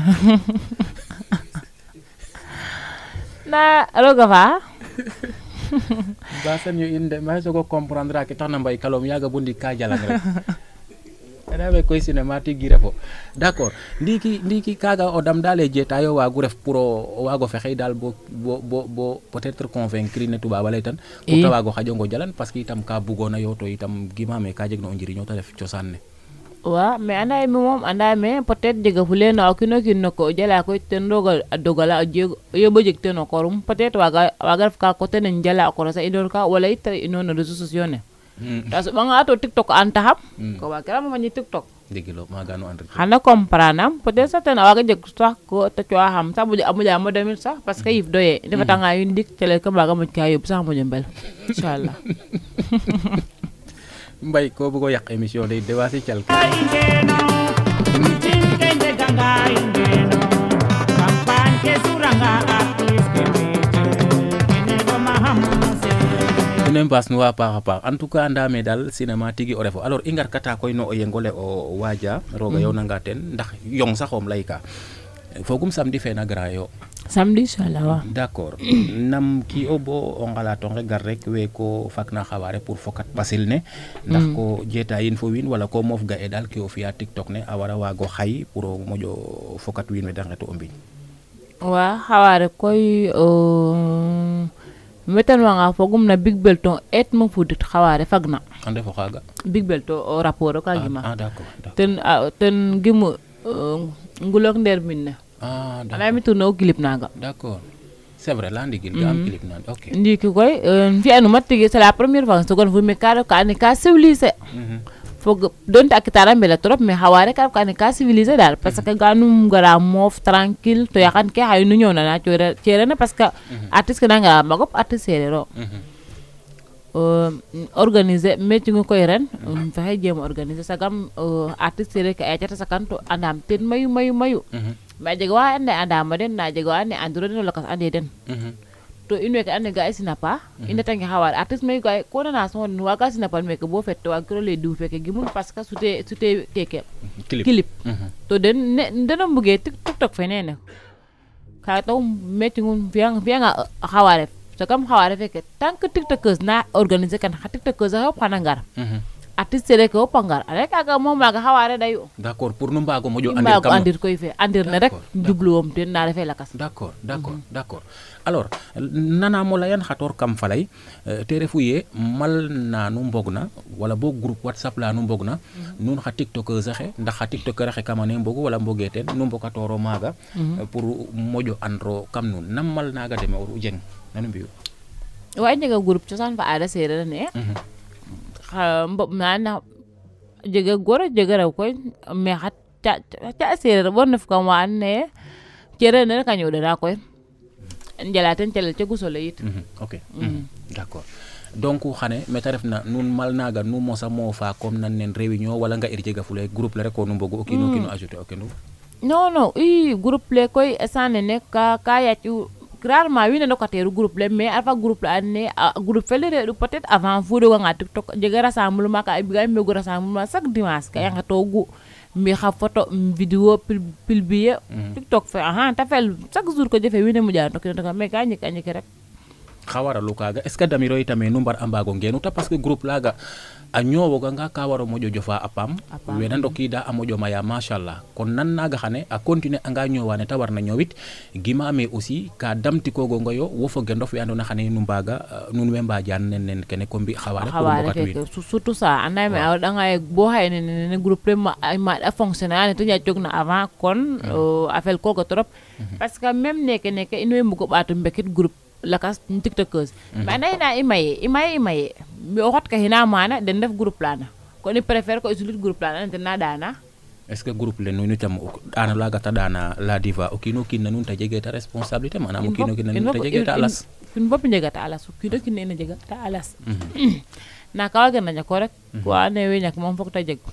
na roga fa ba sen yo inde ma so ko comprendre ke tan mbay kalom yaga bundi ka jalang rek ada be koy cinématique gi refo d'accord ndiki ndiki kaga o dam dale jeta yo wagu ref pour o wago fexey dal bo bo bo peut-être convaincre ne tuba balay tan pour ta wago xajongo jalan parce que itam ka bugona yo to itam gimame ka jeg no njiriño ta def ciosan ne wa mais anda mi mom anda me peut-être jega fule no kino kino ko jala ko ten dogal dogala yo bo jek ten ko rum peut-être waga waga ka ko ten jala ko sa idor ka wala ita ino no réseaux sociaux ne tas banga to TikTok antahap ko waga ma ni TikTok digilo magano andre hana comprendre peut-être ten waga jek sax ko ta ci xam sa bu amu ja mo demit sax parce que yif doye defa tanga yu dik tele ko waga mo kay yob sax mo jembal inshallah mbay ko bëggo yak émission day déwasi cial mbaas nuwa paax a paax en tout cas andame dal cinéma tigi o refo alors i ngar kata koy no o yengole o waja roga yow nanga ten ndax yong saxom leyka fogum samedi fe na grand yo samedi inchallah wa d'accord nam ki o bo o ngalatonge gar rek we ko fakna xawaare pour fokat basil ne ndax ko jeta yin fo wiin wala ko moof ga e dal ki o fiya tiktok ne a wara waago xay pour o moƴo fokat wiin we de ngeto o mbiñ wa xawaare koy metan wanga fogum na big belton et mo fudit xawaare fagna ande fo xaga big belto o rapport ka gima ah d'accord ten ten gimu ngulok nder minne ah d'accord ala mi tourno clip naga d'accord c'est vrai la ndigil ga am clip nan ok ndiki koy fi anu matigi c'est la première fois seconde vous me ka ka ni ka civilisé fog donte akitara mbela trop mais xawaare ka ka ni ka civilisé dal parce que ganum gara mof tranquille to yakan ke hay nu ñona na ciore ciere na parce que artiste que nga magop artiste serero euh organiser metti nga koy ren fexe jëm organiser sagam artiste rek ay tata sakanto andam ten mayu mayu mayu ma jega wa ande andam den na jega wa ande andro den lokas ande den to inu ke ande ga isina pa inde tangi xawar artiste may gay ko na son wa ga isina pa me ke bo fette wa ko le du feke gimul parce que sute sute teke clip to den den mbuge tiktok fenene ka to metti ngun biang biang xaware sagam xaware feke tant que tiktokers na organiser kan tiktokers ha panangar artiste rek o pangar rek aga mom la xawaare dayu d'accord pour nu mbago mojo andir kam andir koy fe andir ne rek jubluwom ten na defé lakas d'accord d'accord d'accord alors nana mo layan xator kam falay te refuye mal na nu mbogna wala bo groupe whatsapp la nu mbogna nun xa tiktokers xe ndax xa tiktoker xe kamane mbogu wala mbogeten nu mbokatoro maga pour mojo andro kam nun nam mal naga deme o jeng nanu mbiyu wa ñega groupe ciosan fa ada sere ne mbob na jega gora jega raw koy me xat ta serer bon def ko wa ne cere ne ka ñu dara koy njalaten tel ci gusole yit ok d'accord donc xane meta refna nun mal naga nu mosa mo fa comme nan nen réunion wala nga ir jega fulé groupe la rek ko nu mbogu okino kino ajouter okino non non i groupe le koy esane ne ka ka ya ci rarement wine locataire groupe le mais alpha groupe la ne groupe fele peut-être avant vous de nga TikTok jega rassemblement ka biga me go rassemblement chaque dimanche ka nga togu mi xa photo vidéo publier TikTok fe aha ta fel chaque jour ko jefe wine mu jaar to ko mais ka ñi ka ñi rek xawara lu kaga est ce que damiro itame nu mbar ambago ngenu ta parce que groupe laga a ñowo nga ka waro mojo jofa apam we nan dokida amojo maya machallah kon nan naga xane a continuer anga ñowane ta warna ñowit gima me aussi ka damti ko go ngoyo wo fo gendof wi andona xane nu mbaga nun we mbajan nen nen kene ko mbi xawara ko bokat wi surtout ça anay me da nga bo hay ne ne groupe ma ma fonctionner ne to ña jogna avant kon afel ko ko trop parce que même nek nek inu mu ko batu mbekit groupe lakas tiktokers mais nay na imaye imaye imaye mi o hot ka hina mana den def groupe lana ko ni préfère ko utiliser groupe lana den na dana est ce que groupe le nonu tam dana la gata dana la diva o kino kin nanun ta jege ta responsabilité manam kino kin nanun ta jege ta alas kin bop jege ta alas kino kin ne jege ta alas na ka waga na ko rek wa ne we ñak mom fokk ta jeg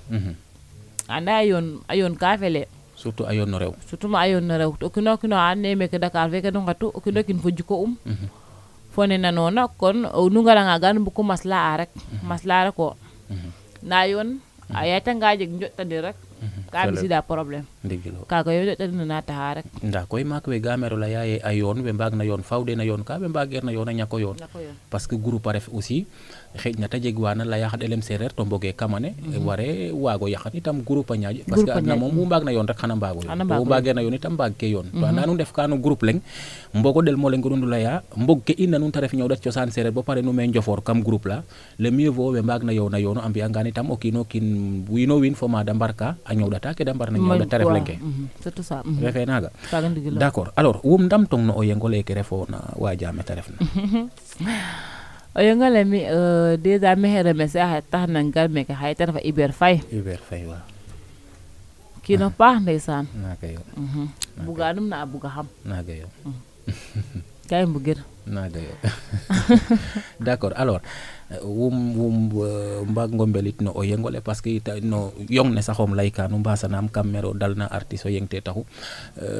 anda ayon ayon ka fele surtout ayon no rew surtout ma ayon no rew to kino kino ane me ke Dakar fe ke do ngatu o kino kin fo jiko um fone nanona kon nu ngara nga gan bu ko masla rek masla rek ko na yon ayata nga jeg njotandi rek ka bi sida problème ndigilo ka ko yo jotandi na ta rek nda koy mak we gamero la yaye ayon we mbag na yon fawde na yon ka be mbager na yon ñako yon parce que groupe ref aussi xej na ta jeg wana la yaxat elem serer to mboge kamane ware wago yaxat itam groupe ñaaji parce que adna mom mu mbag na yon rek xana mbago yon to mbager na yon itam mbag ke yon to nanu def kanu groupe leng mbogo del mo leng rundu la ya mbog ke ina nun ta ref ñew dat ciosan serer bo pare nu me njofor kam groupe la le mieux vaut we mbag na yon na yon ambi angani tam okino kin wino win fo ma da mbarka a ñew data ke da mbar na ñew da taref lenke c'est tout ça refe naga d'accord alors wum ndam tong no o yengole ke refo na waja meta refna o yengole mi euh déjà me here me sa tax na ngal me ka hay tan fa Iber Faye Iber Faye wa kino pa ndeysan naga yo buganum na buga xam naga yo kay mbugir naga yo d'accord alors wum wum mbag ngombelit no o yengole parce que no yong ne saxom layka nu mbasanam camero dalna artiste o yengte taxu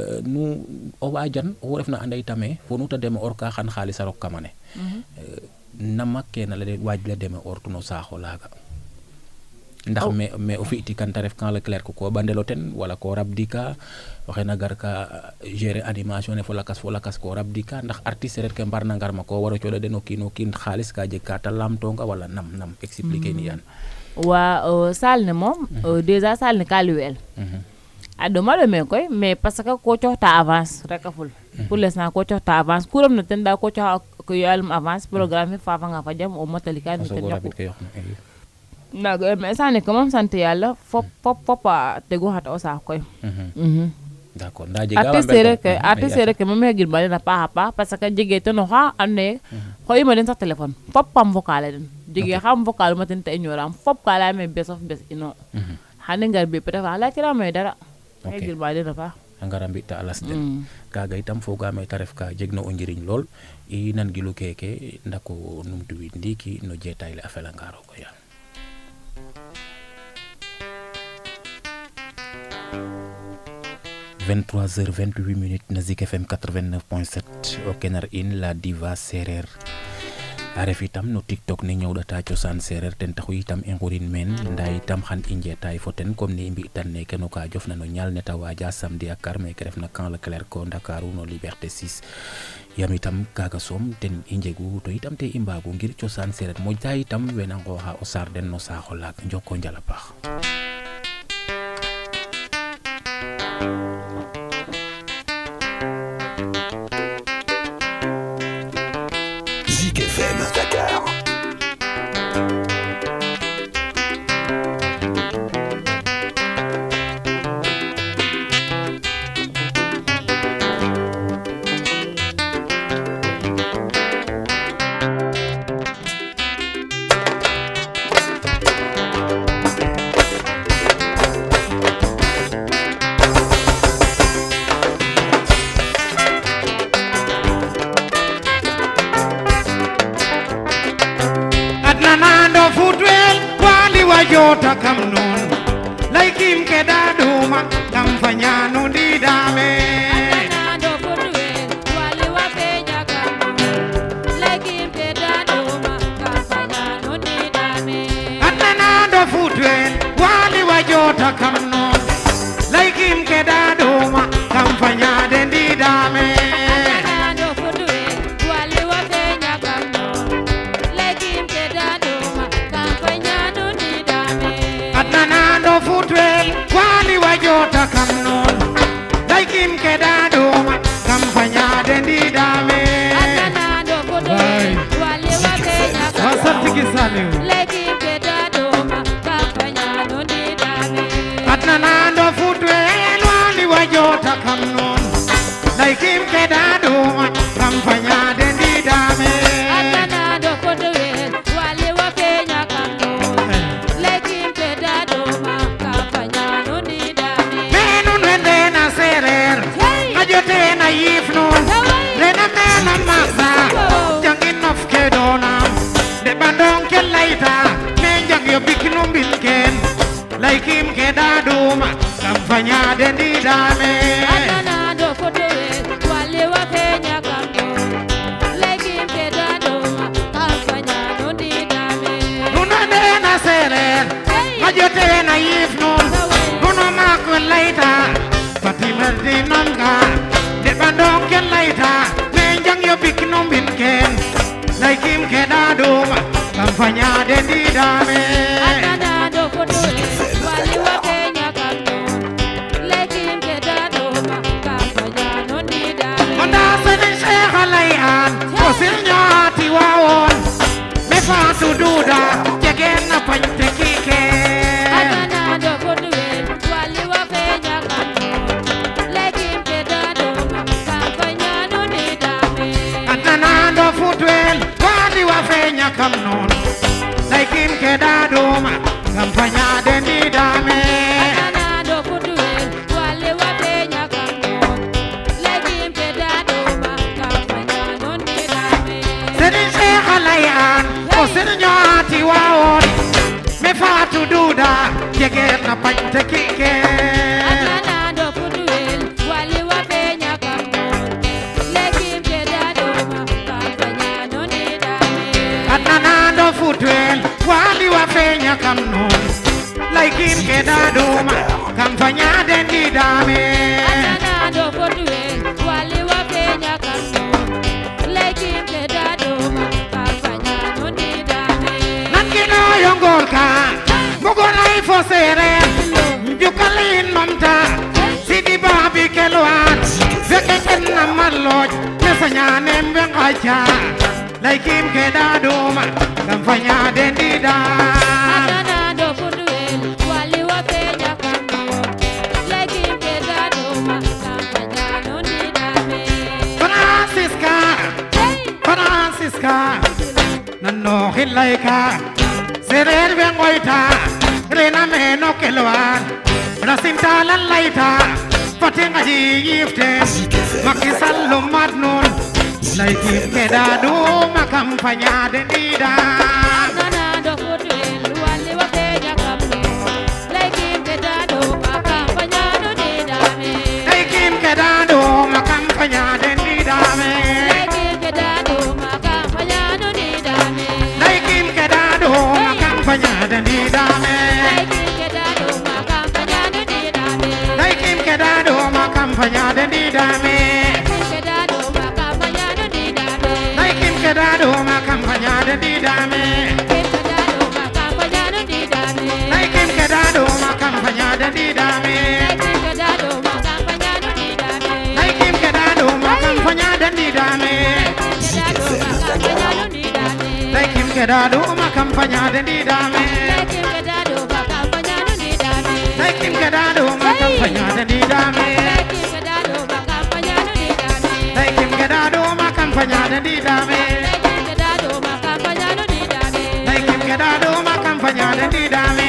nu o wajan o refna anday tame fo nu ta dem or ka xan xalis rok kamane nama kena la waaj la deme ortuno saaxo laaga ndax me me o fi'ti kan ta ref quand Leclerc ko bandelo ten wala ko rabdika waxe na gar ka gérer animation ne fo lakas fo lakas ko rabdika ndax artiste ret ke mbarna ngar ma ko waro cooda den o kiin o kiin xaalis ka jeg ka ta lamtonga wala nam nam expliquer ni yan wa sal ne moom déjà sal ne ka luwel a ɗoma ɗo men koy mais parce que ko coxta avance rek a ful pour l'instant ko coxta avance kuram no ten da ko coxa ko yoyalum avance programme fe fafanga fa jam o motali ka no ten yaqu naga mais ça ne que moom sant yàlla fop fop fop a tegu xata o saax koy d'accord nda jega artiste rek artiste rek moom xegir ma den a paax a paax parce que jege ten oxa ando naye xoyima den sax téléphone fop pam vocale den jege xam vocale ma ten te ignoram fop ka leyame bes of bes ino xane ngar bi peut-être a lacirame dara xegir ma den a paax a ngara mbita a las den kaga itam fogaame te ref ka jeg na o njiriñ lool i nan gilu keke ndako numtuwiid ndiiki no jeetaay le a felanga roog o yaal vingt-trois heures vingt-huit minutes na Zik F M quatre-vingt-neuf point sept o kenar in la diva sereer a ref itam no TikTok ne ñëwɗata cosaan sereer ten taxu itam i ngurin meen nda itam xan i njeetaay fo ten comme ne i mbi'tan neke no ka jofna no ñaal ne ta waaja samedi a kar meke ref na Camp Leclerc ko Ndakaaru no Liberté six yam itam kaga soom ten i njegu to itam te i mbaagu ngir cosaan sereer moƴta itam wena ngooxa o saar den no saaxo laak njoko njal a paax Zik F M Dakar. Jota kam non like him ke da duma kam fanya no di dame do fodwe wali wa peja kam like him ke da duma kam fanya no di dame anana do fodwe wali wa jota kam non like him ke da duma kam fanya den di dame do fodwe wali wa peja kam like him ke da duma kam fanya no di Nanando futwel wali wajota kam non like him ke daduma kampanya dendi dame Nanando futwel wali wapenya kam wasati kisani like him ke daduma kampanya dendi dame Nanando futwel wali wajota kam non like him ke daduma kampanya dendi dame Nanando futwel wali wapenya kam like him ke daduma kampanya dendi dame menun wende na serer ajote na yifnon rena mena masa jangin of kedonam de bandong ke laita men jang yo bikinum bilken like him ke daduma kampanya dendi dame Nanando futwel wali wapenya kam like him ke daduma kampanya dendi dame nunande na serer ajote na yifnon nuno mako laita fatima de nanga de bandong ke laita men jang yo bikinum bilken like him ke daduma kampanya dendi dame Nanando futwel wali wapenya kam like him ke daduma kampanya dendi dame Onda seni Sheikh Alayan Kosilnya hati wawon Mefatu duda Jegena pante kike Nanando futwel wali wapenya kam like him ke daduma kampanya dendi dame Atanando futwel Wali wafenya kam non Like him ke daduma Kampanya dendi dame Nanando futwel wali wapenya kam like him ke daduma kampanya dendi dame Seni Sheikh Alayan Kosilnya hati wawon Mefatu duda Jegena pante kike Nanando futwel wali wapenya kam like him ke daduma kampanya dendi dame kam non like him ke da duma kampanya den di dame Anana do fotwe wali wa penya kanno like him ke dadoma kampanya no ni dame nan kino yongol ka bugo lay fo sere jukalin mamta sidi babi kelwat feke ken na maloj mesanya nem ben acha like him ke da duma kampanya den di dame Anana do fotwe wali wa penya kanno like him ke dadoma kampanya no ni dame Francisca Francisca nanno hilaika serer ben goita rena meno kelwan rasinta lalaita fatinga ji yifte makisallo madnun laiki kedadu makampanya denida Anana do fotwe wali wa penya kanno like him ke dadoma kampanya no ni dame laikim kedadu makampanya denida me like him ke dadoma kampanya no ni dame laikim kedadu makampanya denida me laikim kedadu makampanya denida me laikim kedadu makampanya denida me laikim kedadu makampanya denida me laikim kedadu makampanya denida me laikim kedadu makampanya denida me laikim kedadu makampanya denida me laikim kedadu makampanya denida me laikim kedadu makampanya denida me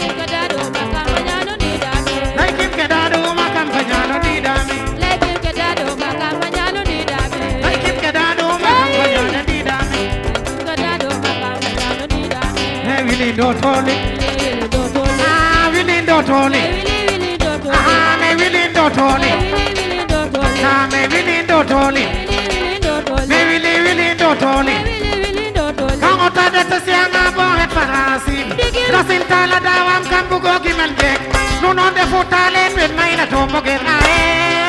laikim kedadu makampanya denida me laikim kedadu makampanya denida me Hey Willie Dotoli Ah Willie Dotoli Ah me Willie Dotoli Ah me Willie Dotoli Me Willie Willie Dotoli Kango tada tasianga bohet parasim Rasin tala dawam kambugo gimeldek Nunon de futalen with maina tombo gen ae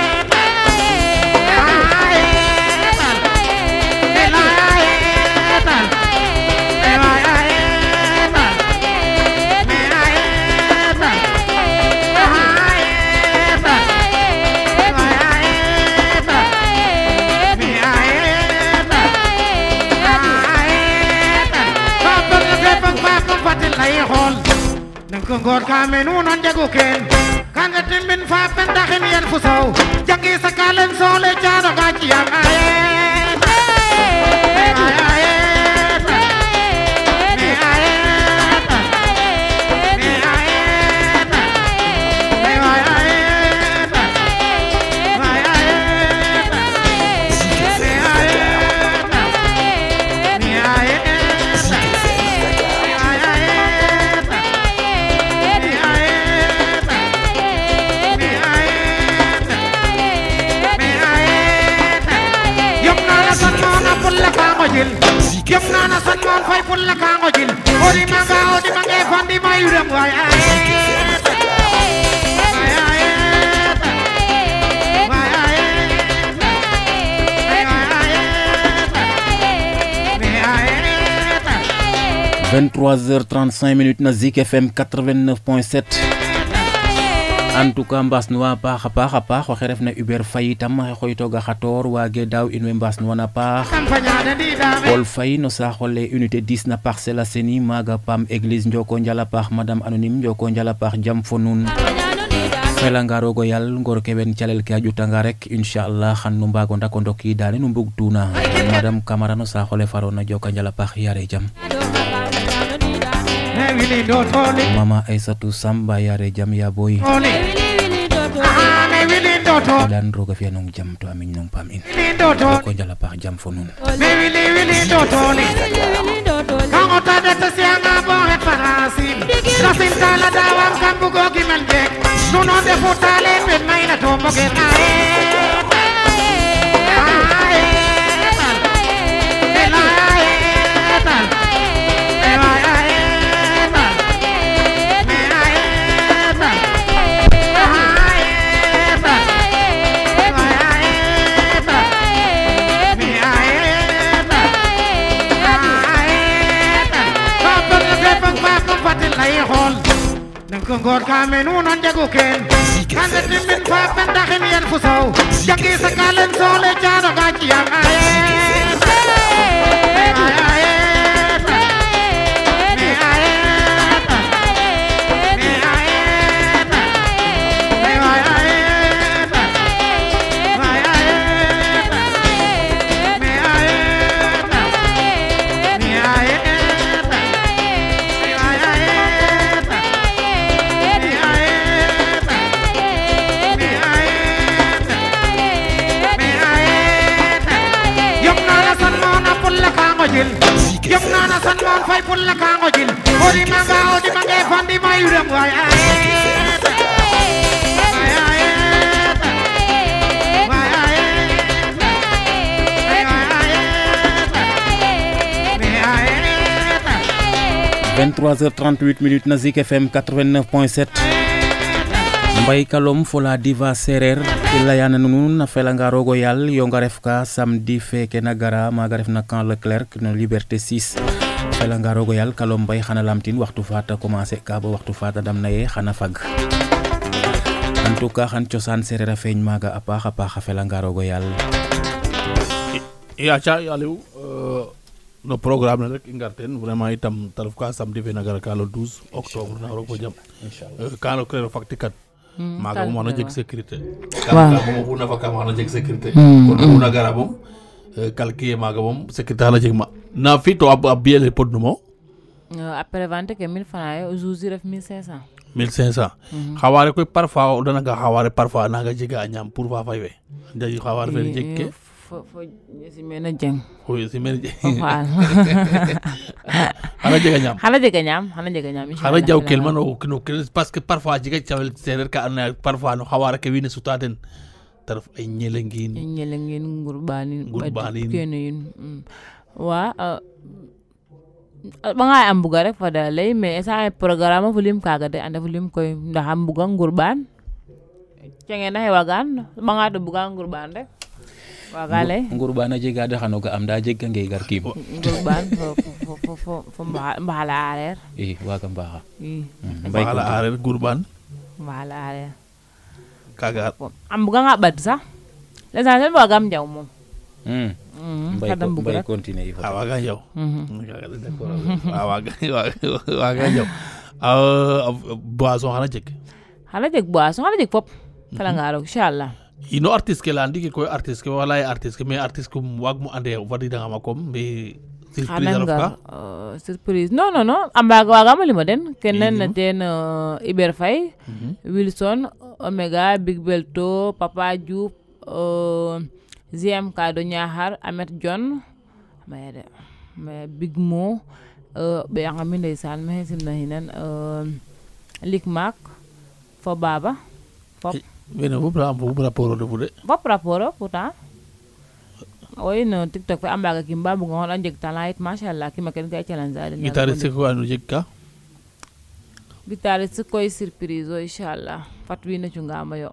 Kungor kami nunon jago ken kangatin min fa pendakin yan fusaw jangi sakalen sole jaro gajiang ae Yom nana san mon fay pun la kango jil ori manga odi mange fandi mayuram way vingt-trois heures trente-cinq minutes na Zik F M quatre-vingt-neuf point sept en tout cas mbaas nuwa paax a paax a paax waxe refna Hubert Faye tam xe xoytoga xator wage daaw in way mbaas nuwa na paax Paul Faye no saaxole unité dix na Parcelles Assainies maaga Pam Église njoko njala paax Madame Anonyme njoko njala paax jam fo nuun felanga rogo yal ngor ke wen calel ke a ƴutanga rek inchallah xan nu mbaago ndako ndokiidane nu mbug tuna Madame Camara no saaxole farona joka njala paax yare jam Mama Aïssatou Samba yare jam ya boy dan roga fiya nong jam to amin nong pam in ko jala paax jam fo nun me wili wili dotoli kango tada tasianga bohet parasim rasin tala dawam kambugo gimeldek nunon de futalen with maina tombo gen ae ngor kamen unon jago ken kande timin fa penda khim yen fusaw jangi sakalen sole chado gachi am aye Yung nana san mon fay pul la kango jil odi manga odi manga fandi mayuram way vingt-trois heures trente-huit minutes na Zik F M quatre-vingt-neuf point sept Mbay Kalom fo la diva serer i layana nun na felanga rogo yal yo nga ref ka samedi feke na gara maga ref na Camp Leclerc no Liberté six felanga rogo yal Kalom Mbay xana lamtin waxtu fata commencer ka bo waxtu fata dam naye xana fag en tout cas xan ciosan serer a feñ maga a paax a paax a felanga rogo yal ya cha yaliw no programme la rek i ngarten vraiment itam taruf ka samedi fe na gara ka le douze octobre na rogo jam inshallah Camp Leclerc faktikat maaga moom wax na jeg sécurité kala moom bu na fa kam wax na jeg sécurité kon bu na gara moom calculer maaga moom sécurité xana jeg ma na fi to ab biel pod numo après vente ke mille francs yo jour ref mille cinq cents mille cinq cents xawaare koy parfois o dana nga xawaare parfois nanga jega a ñam pour fa fay we ndaji xawaare fe jeg ke fo fo si mena jeng fo si mena jeng xana jega ñam xana jega ñam xana jega ñam xana jaw kel man o kino parce que parfois jega cawel serer ka ana parfois no xawaare ke wiine sutaten taraf ay ñelengin ñelengin ngurbani ngurbani kenin wa ba nga am buga rek fa da lay mais ça programme fu lim kaga de anda fu lim koy ndax am buga ngurban cenge na hewagan ba nga do buga ngurban rek wagale ngurban a jega de xano ga am da jeg ngay gar kim ngurban fo fo fo fo mbala arer i waga mbaxa i mbala arer ngurban mbala arer kaga am buga nga bad sax l'essentiel bo gam jaw mom hmm mbay ko mbay continuer yi fa waga jaw d'accord waga waga jaw euh boisson xana jeg xana jeg boisson xana jeg fop fala nga ro inshallah ino artiste ke la ndiki koy artiste ke wala artiste ke mais artiste ko wag mu ande wadi da nga makom mais surprise rafka surprise non non non ambaga waga mo limo den kenen na den Iber Faye Wilson Omega Big Belto Papa Diouf Z M K do Niahar Amet John mais de mais Big Mo be nga mi ndeysaan me simna hinan Lik Mak fo baba fop Bueno, vous prenez vous rapport de vous. Vous rapport pourtant. Oui, no TikTok fa ambaga kimba bu ngon anjek talait machallah ki maken gay challenge ada. Guitariste ko anu jekka. Guitariste ko surprise inshallah. Fatwi na chunga mayo.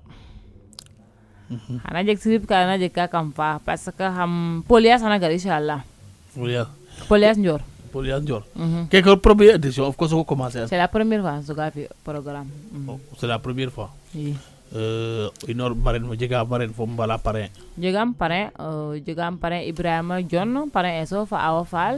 Ana jek sirip ka na jekka kampa parce que ham Polias ana gar inshallah. Polias. Polias Ndior. Polias Ndior. Quelle première édition of course vous commencez. C'est la première fois que je fais programme. C'est la première fois. Oui. Euh, inor marraine mo jega marraine fo mbala parrain jegam parrain euh jegam parrain Ibrahima John parrain eso fa Awa Fall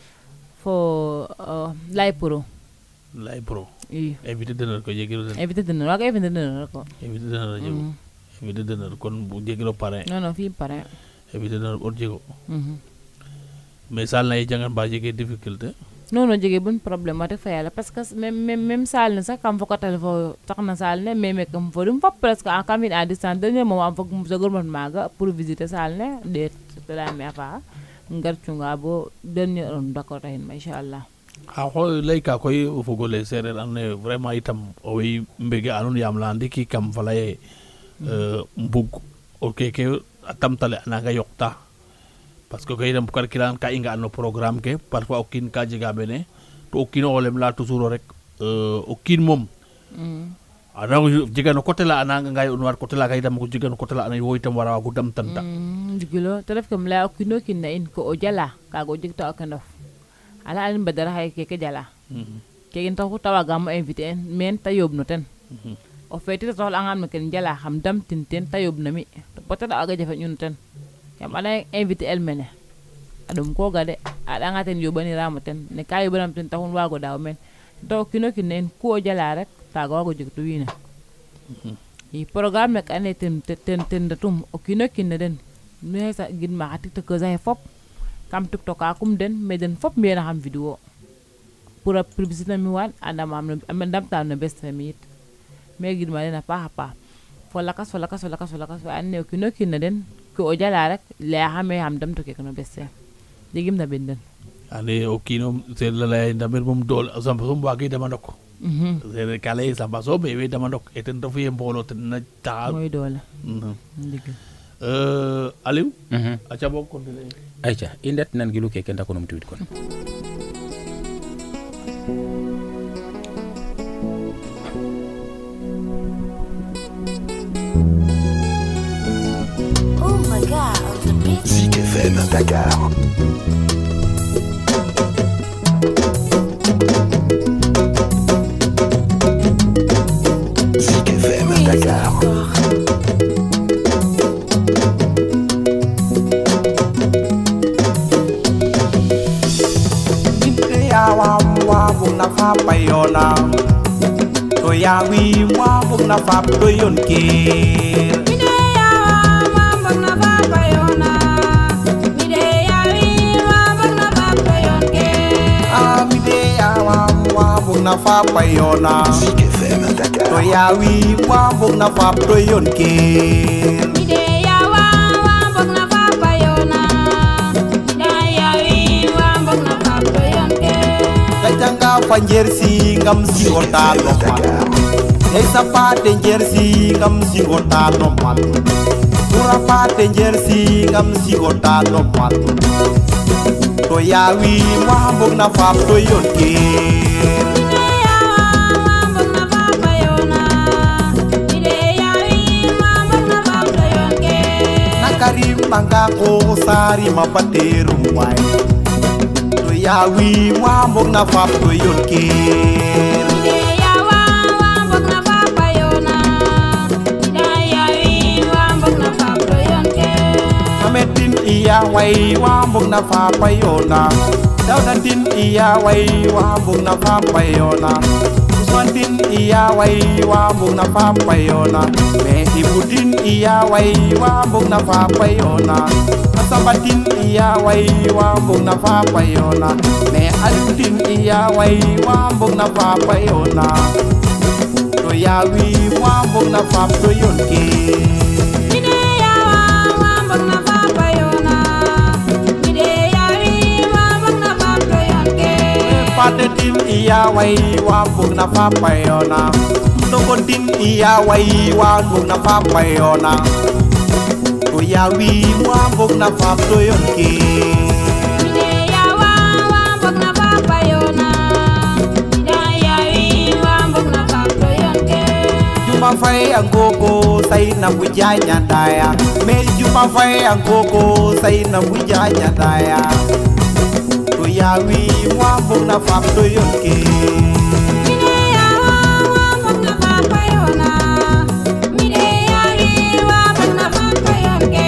fo euh, Lay Pro Lay Pro oui invité d'honneur ko jegiro den invité d'honneur waga invité d'honneur ko invité d'honneur jego invité d'honneur kon bu jegiro parrain non non fi parrain invité d'honneur or jego mhm mais sal na jangan ba jege difficulté non non jege bon problématique fa yalla parce que même même même salle sax kam fa ko téléphone tax na salle ne mais mais kam fa dum fa presque en campagne à distance dernier moment am fa sa gormon maga pour visiter salle ne de de la me fa ngar cunga bo dernier on d'accord tay machallah ha ho lay ka koy fo gole serer an vraiment itam o wi mbege anon yam landi ki kam fa lay euh mbug ok ke atam tale ananga yokta parce que kay dem kar kilan ka inga no programme ke parfois okin ka jega bene to okino olem la toujours rek euh okin mom mm ana jega no côté la ananga ngay on war côté la kay dem ko jega no côté la anay wo itam wara ko dam tanta mm digilo te def kam la okino kin na in ko o jala ka go jikta okano ala an badara hay ke ke jala kegin taxu tawaga mo invité en men ta yob no ten o feeti to la ngam no ken jala xam dam tin ten ta yob na mi peut-être aga jafe ñun ten yam ala invité el mene adum ko gade ada ngaten yobani ramo ten ne kay yobanam ten taxun wago daw men do kino kinen ko jala rek taga wago jik tu wina i programme nek ane ten ten ten datum o kino kinne den ne sa gid ma ati to ko zay fop kam tiktok akum den me den fop me na xam vidéo pour la publicité mi wan andam am am ndam tan no best famille me gid ma dena pa pa fo lakas fo lakas fo lakas fo lakas wa ane o kino kinne den ko o jala rek le xame am dam to ke no best digim na binden ane o kino se la lay ndamir mum dol sam sam wagi dama ndok mhm se kala sa baso be we dama ndok eten to fiye mbolo te na ta moy dole mhm digim euh aliou mhm acha bok kon ayca indet nan gilu ke ken takonum tuwit kon Oh my God, on the beat. Zik F M Dakar. Zik F M Dakar. Bung na fa payona to ya wi wa bung na fa to yon ke Mide ya wa bung na fa payona Mide ya wi wa bung na fa payon ke ah mide ya wa wa bung na fa payona Zik F M Dakar. to ya wi wa bung na fa to yon ke Mide ya wa wa bung na fa payona Mide ya wi wa bung na fa payon ke Kajanga panjer si ngam si gota lomal Ei sapa denjer si ngam si gota lomal Pura pa denjer si ngam si gota lomal To ya wi wa bung na fa to yon ke Mide ya wa bung na fa payona Mide ya wi wa bung na fa payon ke Nakari manga ko sari mapateru wai To ya wi wa bung na fa to yon ke Mide ya wa wa bung na fa payona Mide ya wi wa bung na fa payon ke Ametin iya wai wa bung na fa payona Daudatin iya wai wa bung na fa payona Usmantin iya wai wa bung na fa payona Me ibudin iya wai wa bung na fa payona Asabatin iya wai wa bung na fa payona Me alutin iya wai wa bung na fa payona To ya wi wa bung na fa to yon ke Mide ya wa wa bung na fa payona Mide ya wi wa bung na fa payon ke Patetin iya wai wa bung na fa payona Tokotin iya wai wa bung na fa payona To ya wi wa bung na fa to yon ke Mide ya wa wa bung na fa payona Mide ya wi wa bung na fa payon ke Juma fai angoko sai na bujanya daya Me juma fai angoko sai na bujanya daya To ya wi wa bung na fa to yon ke Mide ya wa wa bung na fa payona Mide ya wi wa bung na fa payon ke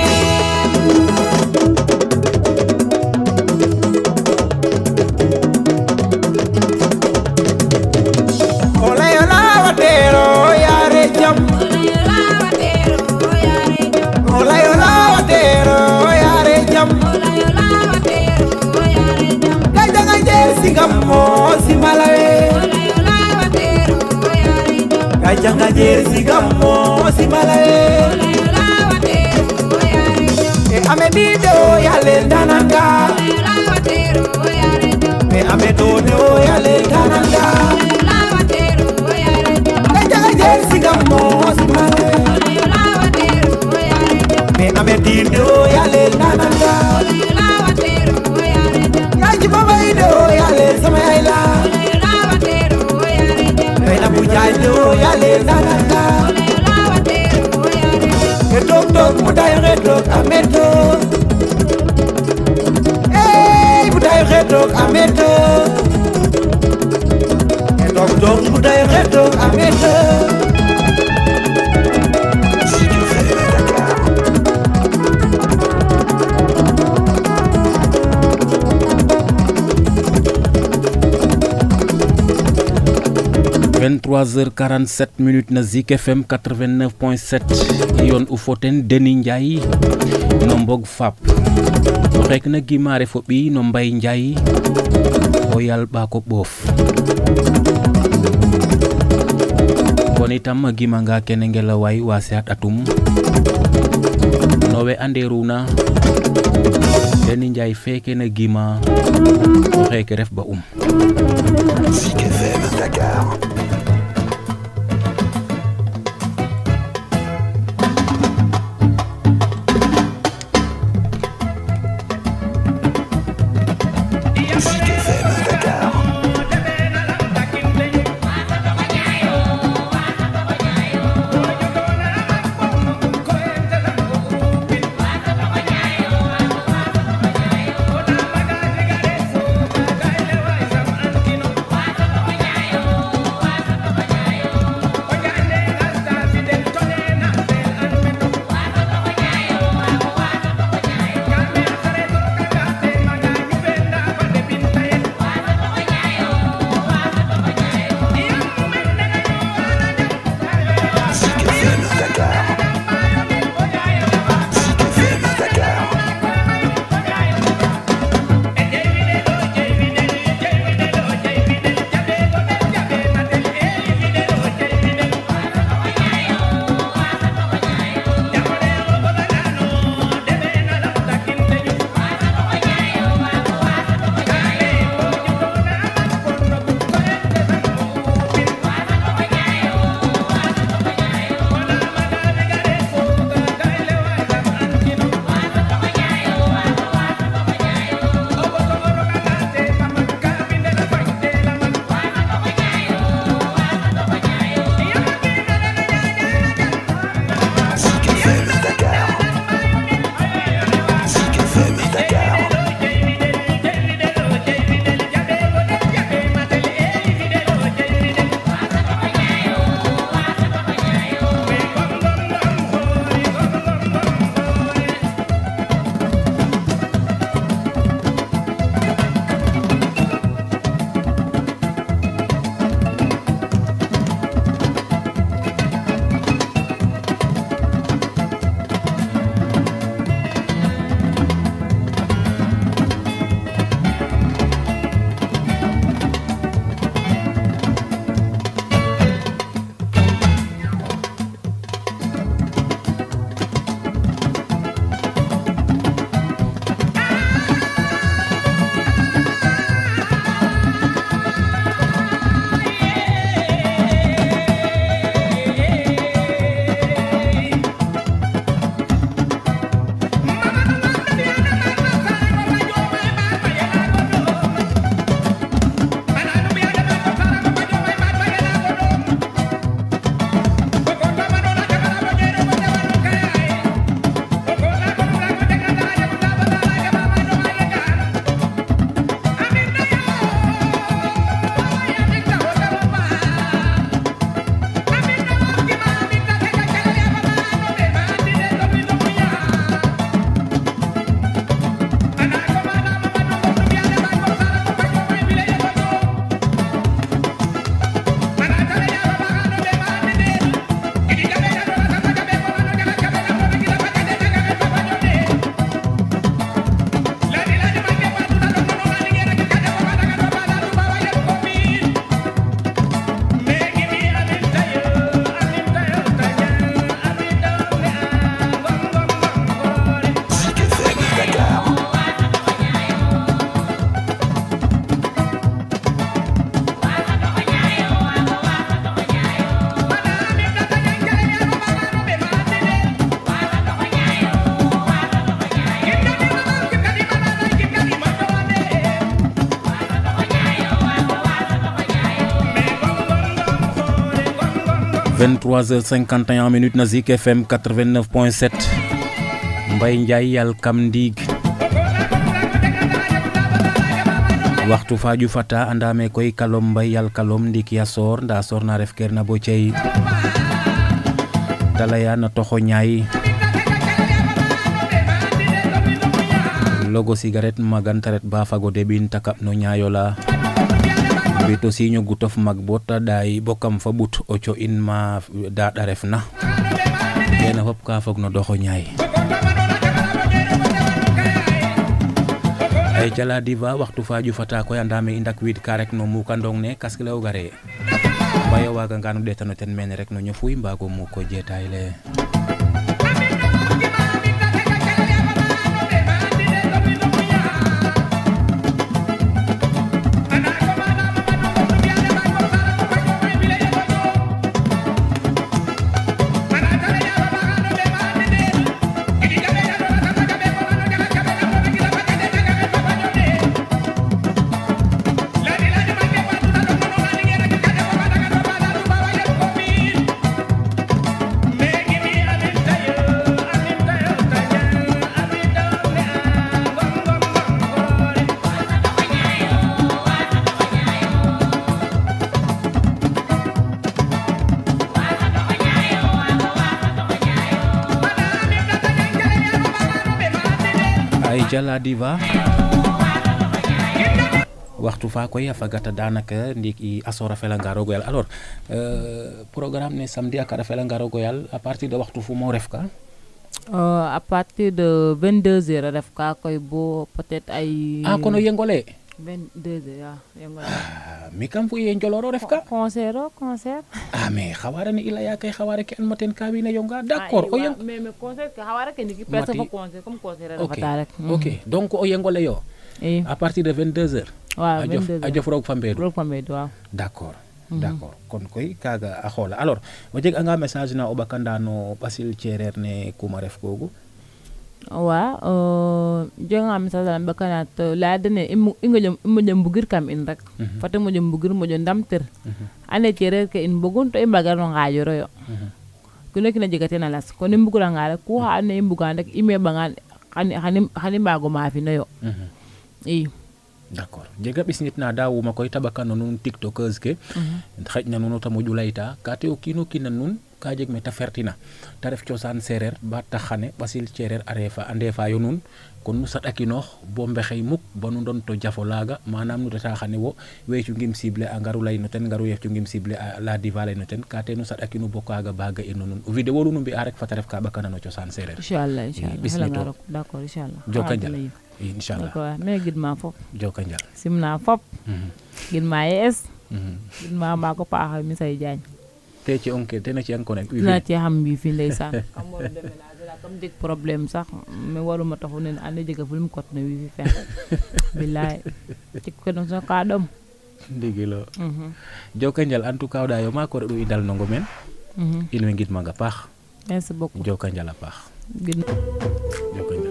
Ola yola watero ya re jam Ola yola watero ya re jam Kajanga jer sigamo simalawe Kajanga jer sigamo simalawe E ame dido ya le dananga E ame dodo ya le dananga Kajanga jer sigamo simalawe Me ame dido ya le dananga Kaji baba ido ya le samaila Kaina bujajo ya le dananga Ketok tok budai ketok ameto Eh budai ketok ameto doom bu day xeetoo ameta Zik F M Dakar vingt-trois heures quarante-sept minutes na Zik F M quatre-vingt-neuf point sept yon u foten Deni Ndiaye no mbog fap o xek na gimare fo ɓiy no Mbay Ndiaye o yal ɓako ɓoof kon itam a gimanga kene ngelaway wase a ɗatum no we anderuna Deni Ndiaye feke na gima o xeke ref ba um Zik F M Dakar vingt-trois heures cinquante et un minutes na Zik F M quatre-vingt-neuf point sept Mbay Ndiaye yal kam ndiig waxtu faju fata andame koy kalom mbay yal kalom ndiki ya sor nda sor na ref ker na bo cey dalaya na toxo ñaay logo cigarette magantaret ba fago debin takap no ñaayola bito siño gutof mag bota day bokam fa but o co in ma da da refna kena fop ka fog no doxo ñaay ay jala diva waxtu faju fata ko andame indak wid ka rek no mu kandong ne kaskle o gare bayo waga nganu detano ten men rek no ñofuy mbago mu ko jetay le jala diva waxtu fa koy fagata danaka ndiki asora fela ngaro goyal alors euh, programme ne samedi akara fela ngaro goyal à partir de waxtu fu mo ref ka euh, à partir de vingt-deux heures ref ka koy bo peut-être ay ah kono yengole vingt-deux heures yengole ah, mi kam fu yengoloro ref ka concert concert ah mais xawara ni ila ya kay xawara ke an maten ka wi na yonga d'accord o yeng mais mais concert ke xawara ke ndiki pesa fa concert comme concert okay. rek rek OK donc o yengole yo eh. à partir de vingt-deux heures waaw vingt-deux heures a jof rog fambedu rog fambedu waaw d'accord d'accord kon koy kaga a xola alors o jeg anga message na o bakanda no basil cerer ne kuma ref kogu wa euh jonga message na bakana to la dene ingolem ingolem bugir kam in rek fata mo jom bugir mo jom ndamter ane cerer ke in bugun to imbagar no ngajoro yo ku nek na jegate na las ko nim bugula ngala ku ha ane imbugan rek ime bangan xani xani xani mbago ma fi no yo i d'accord jega bis nit na dawu ma koy tabaka non tiktokers ke xaj na nuno tamu julayta kate o kino kina nun ka jeg meta fertina ta ref ciosan serer ba taxane basil cerer arefa andefa yo nun kon nu sadakino bo mbexey muk ba nu don to jafo laga manam nu ta xane wo wecu ngim cible a ngaru lay no ten ngaru yef ngim cible la diva lay no ten kate nu sadakino bo kaga baga e non video lu nu bi arek fa ta ref ka bakana no ciosan serer inshallah inshallah d'accord inshallah jokanjal inshallah d'accord mais gidma fop jokanjal simna fop gidma yes gidma ma ko paax mi say jagne te ci onke te na ci encore ak na ci xam bi fi ndeysan am mo déménager la comme dig problème sax mais waruma taxu ne ande jega fulum kot na wi fi fen billahi ci ko no so ka dom digilo hmm jokanjal en tout cas da yo ma ko do idal nongo men hmm il ngit ma nga pax merci beaucoup jokanjal a pax jokanjal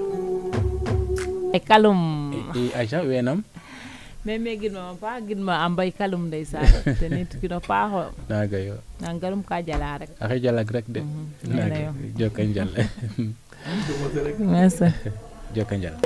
e kalum e aja wenam mais mais gidma pa gidma ambay kalum ndeysan te nit ki do paaxo naga yo nangarum ka jala rek axe jalak rek de naga jokanjal merci jokanjal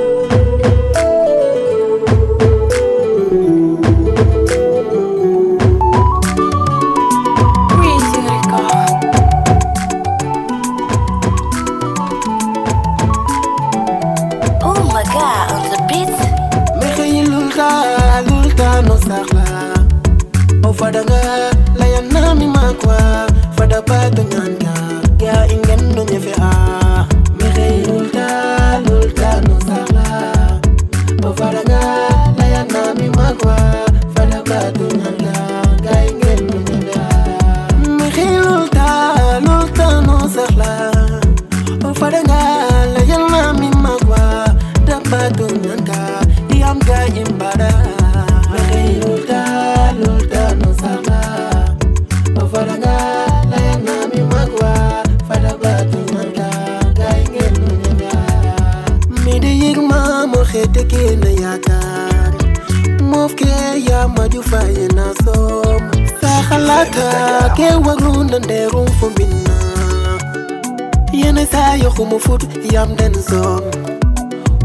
Fadanga layana mi makwa fada pato nyanga ya ingen no nyefe a mere lulta lulta no sala o fadanga layana mi makwa fada pato nyanga ya ingen no nyefe a mere lulta lulta no sala o fadanga layana mi makwa da pato nyanga yam ga imbara mere lulta lulta no sala o fadanga layana mi magwa fada batu manga gainge nunya mi de yigma mo khete ke na yakar mofke ya maju faye na som sa khalata ke waru nderu fobina yene sa yo khumu fut yam den som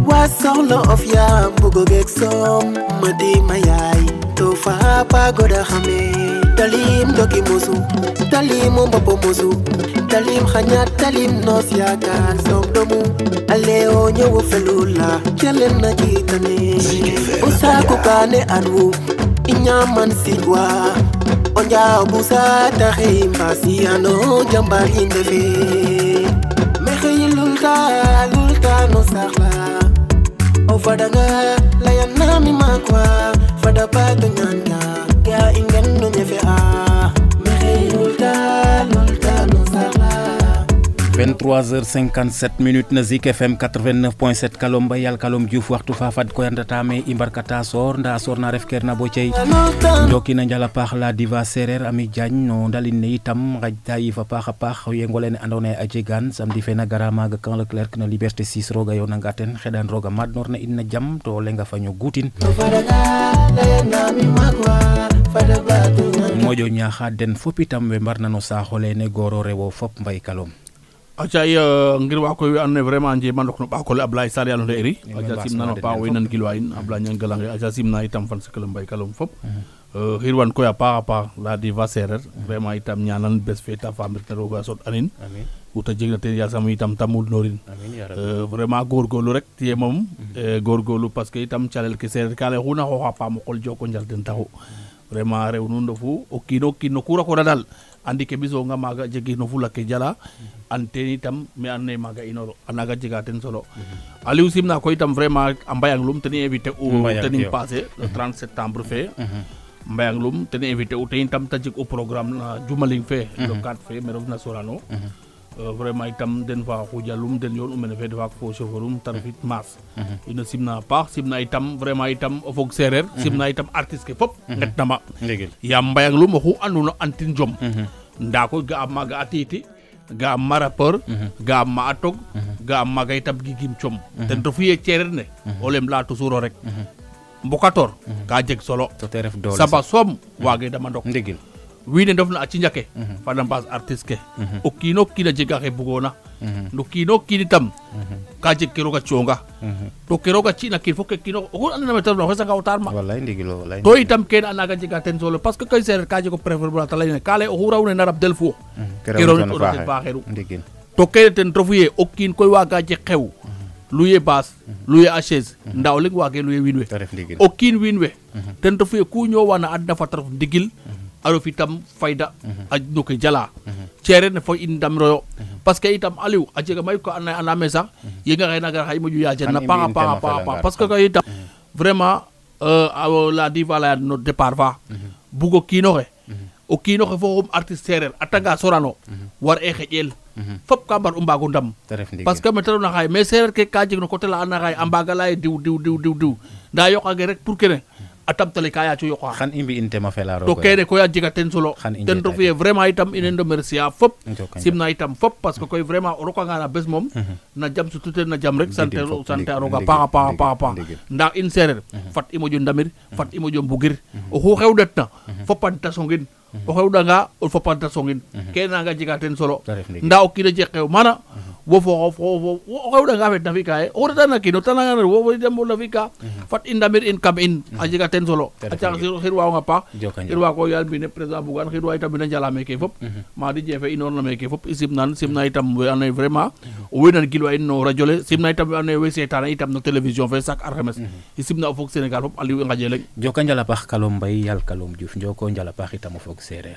wa soxla of ya bugo gek som madi mayay to fa pa goda xame talim doki musu talim mbopo musu talim xanya talim nos yaakaar som domu aleo ñew felula kelen na jitane usa ko kane anu inyaman sigwa onja busa taxi mbasi ano jambar indefe mexeyilulta lulta no saxla o fadanga layana mi makwa fada pato nyanda ya ingen no ñefe a mexeyilulta lulta no saxla vingt-trois heures cinquante-sept minutes na Zik F M quatre-vingt-neuf point sept Kalom Mbaye yal Kalom Diouf waxtu fafad ko yandata me i mbarkata sor nda sor na ref kerna bo cey njoki na njala paax la diva sereer Ami Diagne no dalin ne itam ngajta yifa paax a paax yengolene andona a jegan samedi fe na gara maga Camp Leclerc na Liberté six roga yo nanga ten xedan roga mad nor na in na jam to lenga faño gutin mojo ñaaxa den fop itam we mbarna no saaxole ne goro rewo fop Mbaye Kalom aca i ngir wa koy we ando naye vraiment njema ndok no ɓakole Ablaye Sarr yalo nde eri aca simnano paax we nan gilwa in Ablaye Niang Galange aca simna itam fan sikala Mbaye Kalom fop xirwan koy a paax a paax la diva sereer vraiment itam ñanan bes fe ta famir te roga sot anin uta jeg na ten yasam itam tamul norin vraiment góorgóorlu rek tiye moom góorgóorlu parce que itam calel ke sereer ka lay xuna xooxa paam o qol joko njal den taxu vraiment rew nu ndofu o kiino kiin no ku rakona dal andi ke bisonga maaga jegi no fula ke jala an ten itam me an naye maaga inoro a naga jega ten solo Aliou simna koy itam vraiment a Mbayang Loum ten i invité u tening passé le trente septembre fe Mbayang Loum ten i invité u ten itam te jeg u programme na Jumaling fe le quatre fe me refna Sorano vraiment itam den fa xujalum den yoon u mene fe defaak fo chauffeurum te refit maas ina simna paax simna itam vraiment itam o fog sereer simna itam artiste ke fop nget nama yaam Mbayang Loum oxu anduna antin jom nda koy ga a maaga a tiiti ga a ma rappeur ga a ma a tog ga a maaga itam gigim com ten refu ye cereer ne o lem la toujours o rek mbokator ka jeg solo saba soom waage dama ndok wiin we ndefna a cinja ke fada mbaas artiste ke o kiino kiin a jega xe bugoona no kiino kiin itam ka jeg ke roog a coonga to ke roog a ci'na kiin fo ke kiino oxu andona me te refna o xesanga o taar ma to itam kene a naanga jega ten solo parce que koy sereer ka jeg o préférable ta leyne ka lay oxu rawne na rab del fuux ke rawne ona ten faaxeeru to kene ten refu ye o kiin koy waaga jeg xew luye baas luye a chaise nda o leŋ waage luye wiin we o kiin wiin we ten refu ye ku ñoowana adna fata ref ndigil a ref itam fayda a no ke jala cereer ne fo in ndamroyo parce que itam Aliou a jega mayu ko ando naye anda me sax yenga xay naga xay moƴu yajan na paax a paax a paax parce que koy itam vraiment la diva leya no départ fa bugo kiinoxe o kiinoxe fo xum artiste sereer a tanga Sorano war e xeƴel fop ka mbar u mbaago ndam parce que mete refna xaye mais sereer ke ka jeg no coté la ando naye xaye a mbaaga leya diw diw diw diw diw nda yoqage rek pour kene a tamtale ka yaaco yoqa xan i mbi'in tema fela roog to kene koy a jega ten solo ten refu ye vraiment itam inen remercier a fop simna itam fop parce que koy vraiment o rokanga na bes moom na jam sutu ten na jam rek sante sante a roog a paax a paax a paax a paax nda in sereer fat i moƴo ndamir fat i moƴo mbugir oxu xewɗetna fopan ta songin o xewɗanga o fopan ta songin kene nanga jega ten solo nda o kiin a jeg xew mana wo fo o xewɗanga fet na fi ka ye oxu retana kiin o tananga wo dem na fi ka fat i ndamir in kam in a jega ten solo a cang xirwaonga paax xirwa ko yaal mbine président Bougane xirwa itam ina njala meke fop Madi Jefe inoor na meke fop i simnan simna itam we ando naye vraiment o we nan gilwa in no radio le simna itam we ando naye we setana itam no télévision fe chaque alxames i simna o fog Sénégal fop Aliou i ngaƴe leŋ joka njala paax Kalom Mbaye yal Kalom Diouf njoko njala paax itam o fog sereer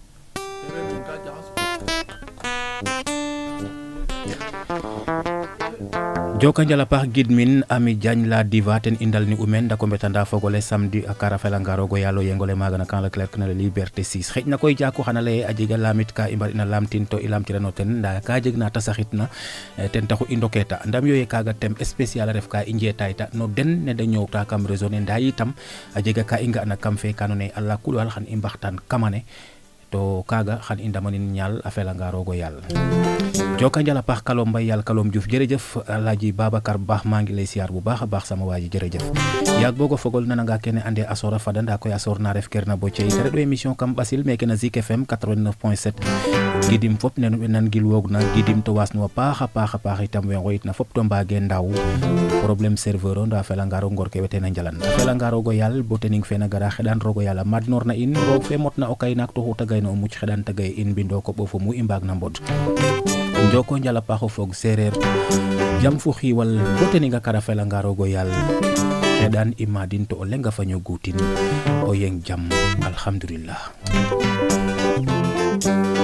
joka njala paax gidmin Ami Diagne la diva ten indal ni umen ndako mbetanda fogole samedi a kara felanga roog o yaalo yengole maaga na Camp Leclerc na Liberté six xëj na koy jako xana leye a jega lamit ka i mbar ina lamtin to i lamtirano ten nda ka jeg na ta saxitna ten taxu i ndoketa ndam yoye kaga thème spécial a ref ka i njetayta no den ne de ñoowta kam réseau ne nda yitam a jega ka i nga na kam fe ka ando naye ala kulwal xan i mbaxtaan kamane to kaga xan i ndamanin ñaal a felanga roog o yaal joka njala paax Kalom Mbaye yal Kalom Diouf jërëjëf Alaaji Babacar Ba maa ngi lay siyaar bu baax a baax sama waa ji jërëjëf yaag bogo fogol nananga kene ande a soora fada nda koy a soor na ref kerna bo cey te reɗo émission kam ɓasil meke na Zik F M quatre-vingt-neuf point sept gidim fop nenu ɓe nan gilwoog na gidim to wasnuwa paaxa paaxa paax itam we ngoyit na fop to mbaage ndaw problème serveur o nda fela ngaro ngor ke wete na njalan a fela nga rogo yal bo tening fe na gara xeɗan rogo yal a madnoor na in roog fe motna o kay naak to xuta gayna o muc xeɗan ta gay in mbindo ko ɓo fo mu i mbaag na mbod njoko njala paaxo foog sereer jam fu xiiwal bo tening a kara fela nga rogo yal xeɗan i madin to o lenga faño guutin o yeng jam alhamdulillah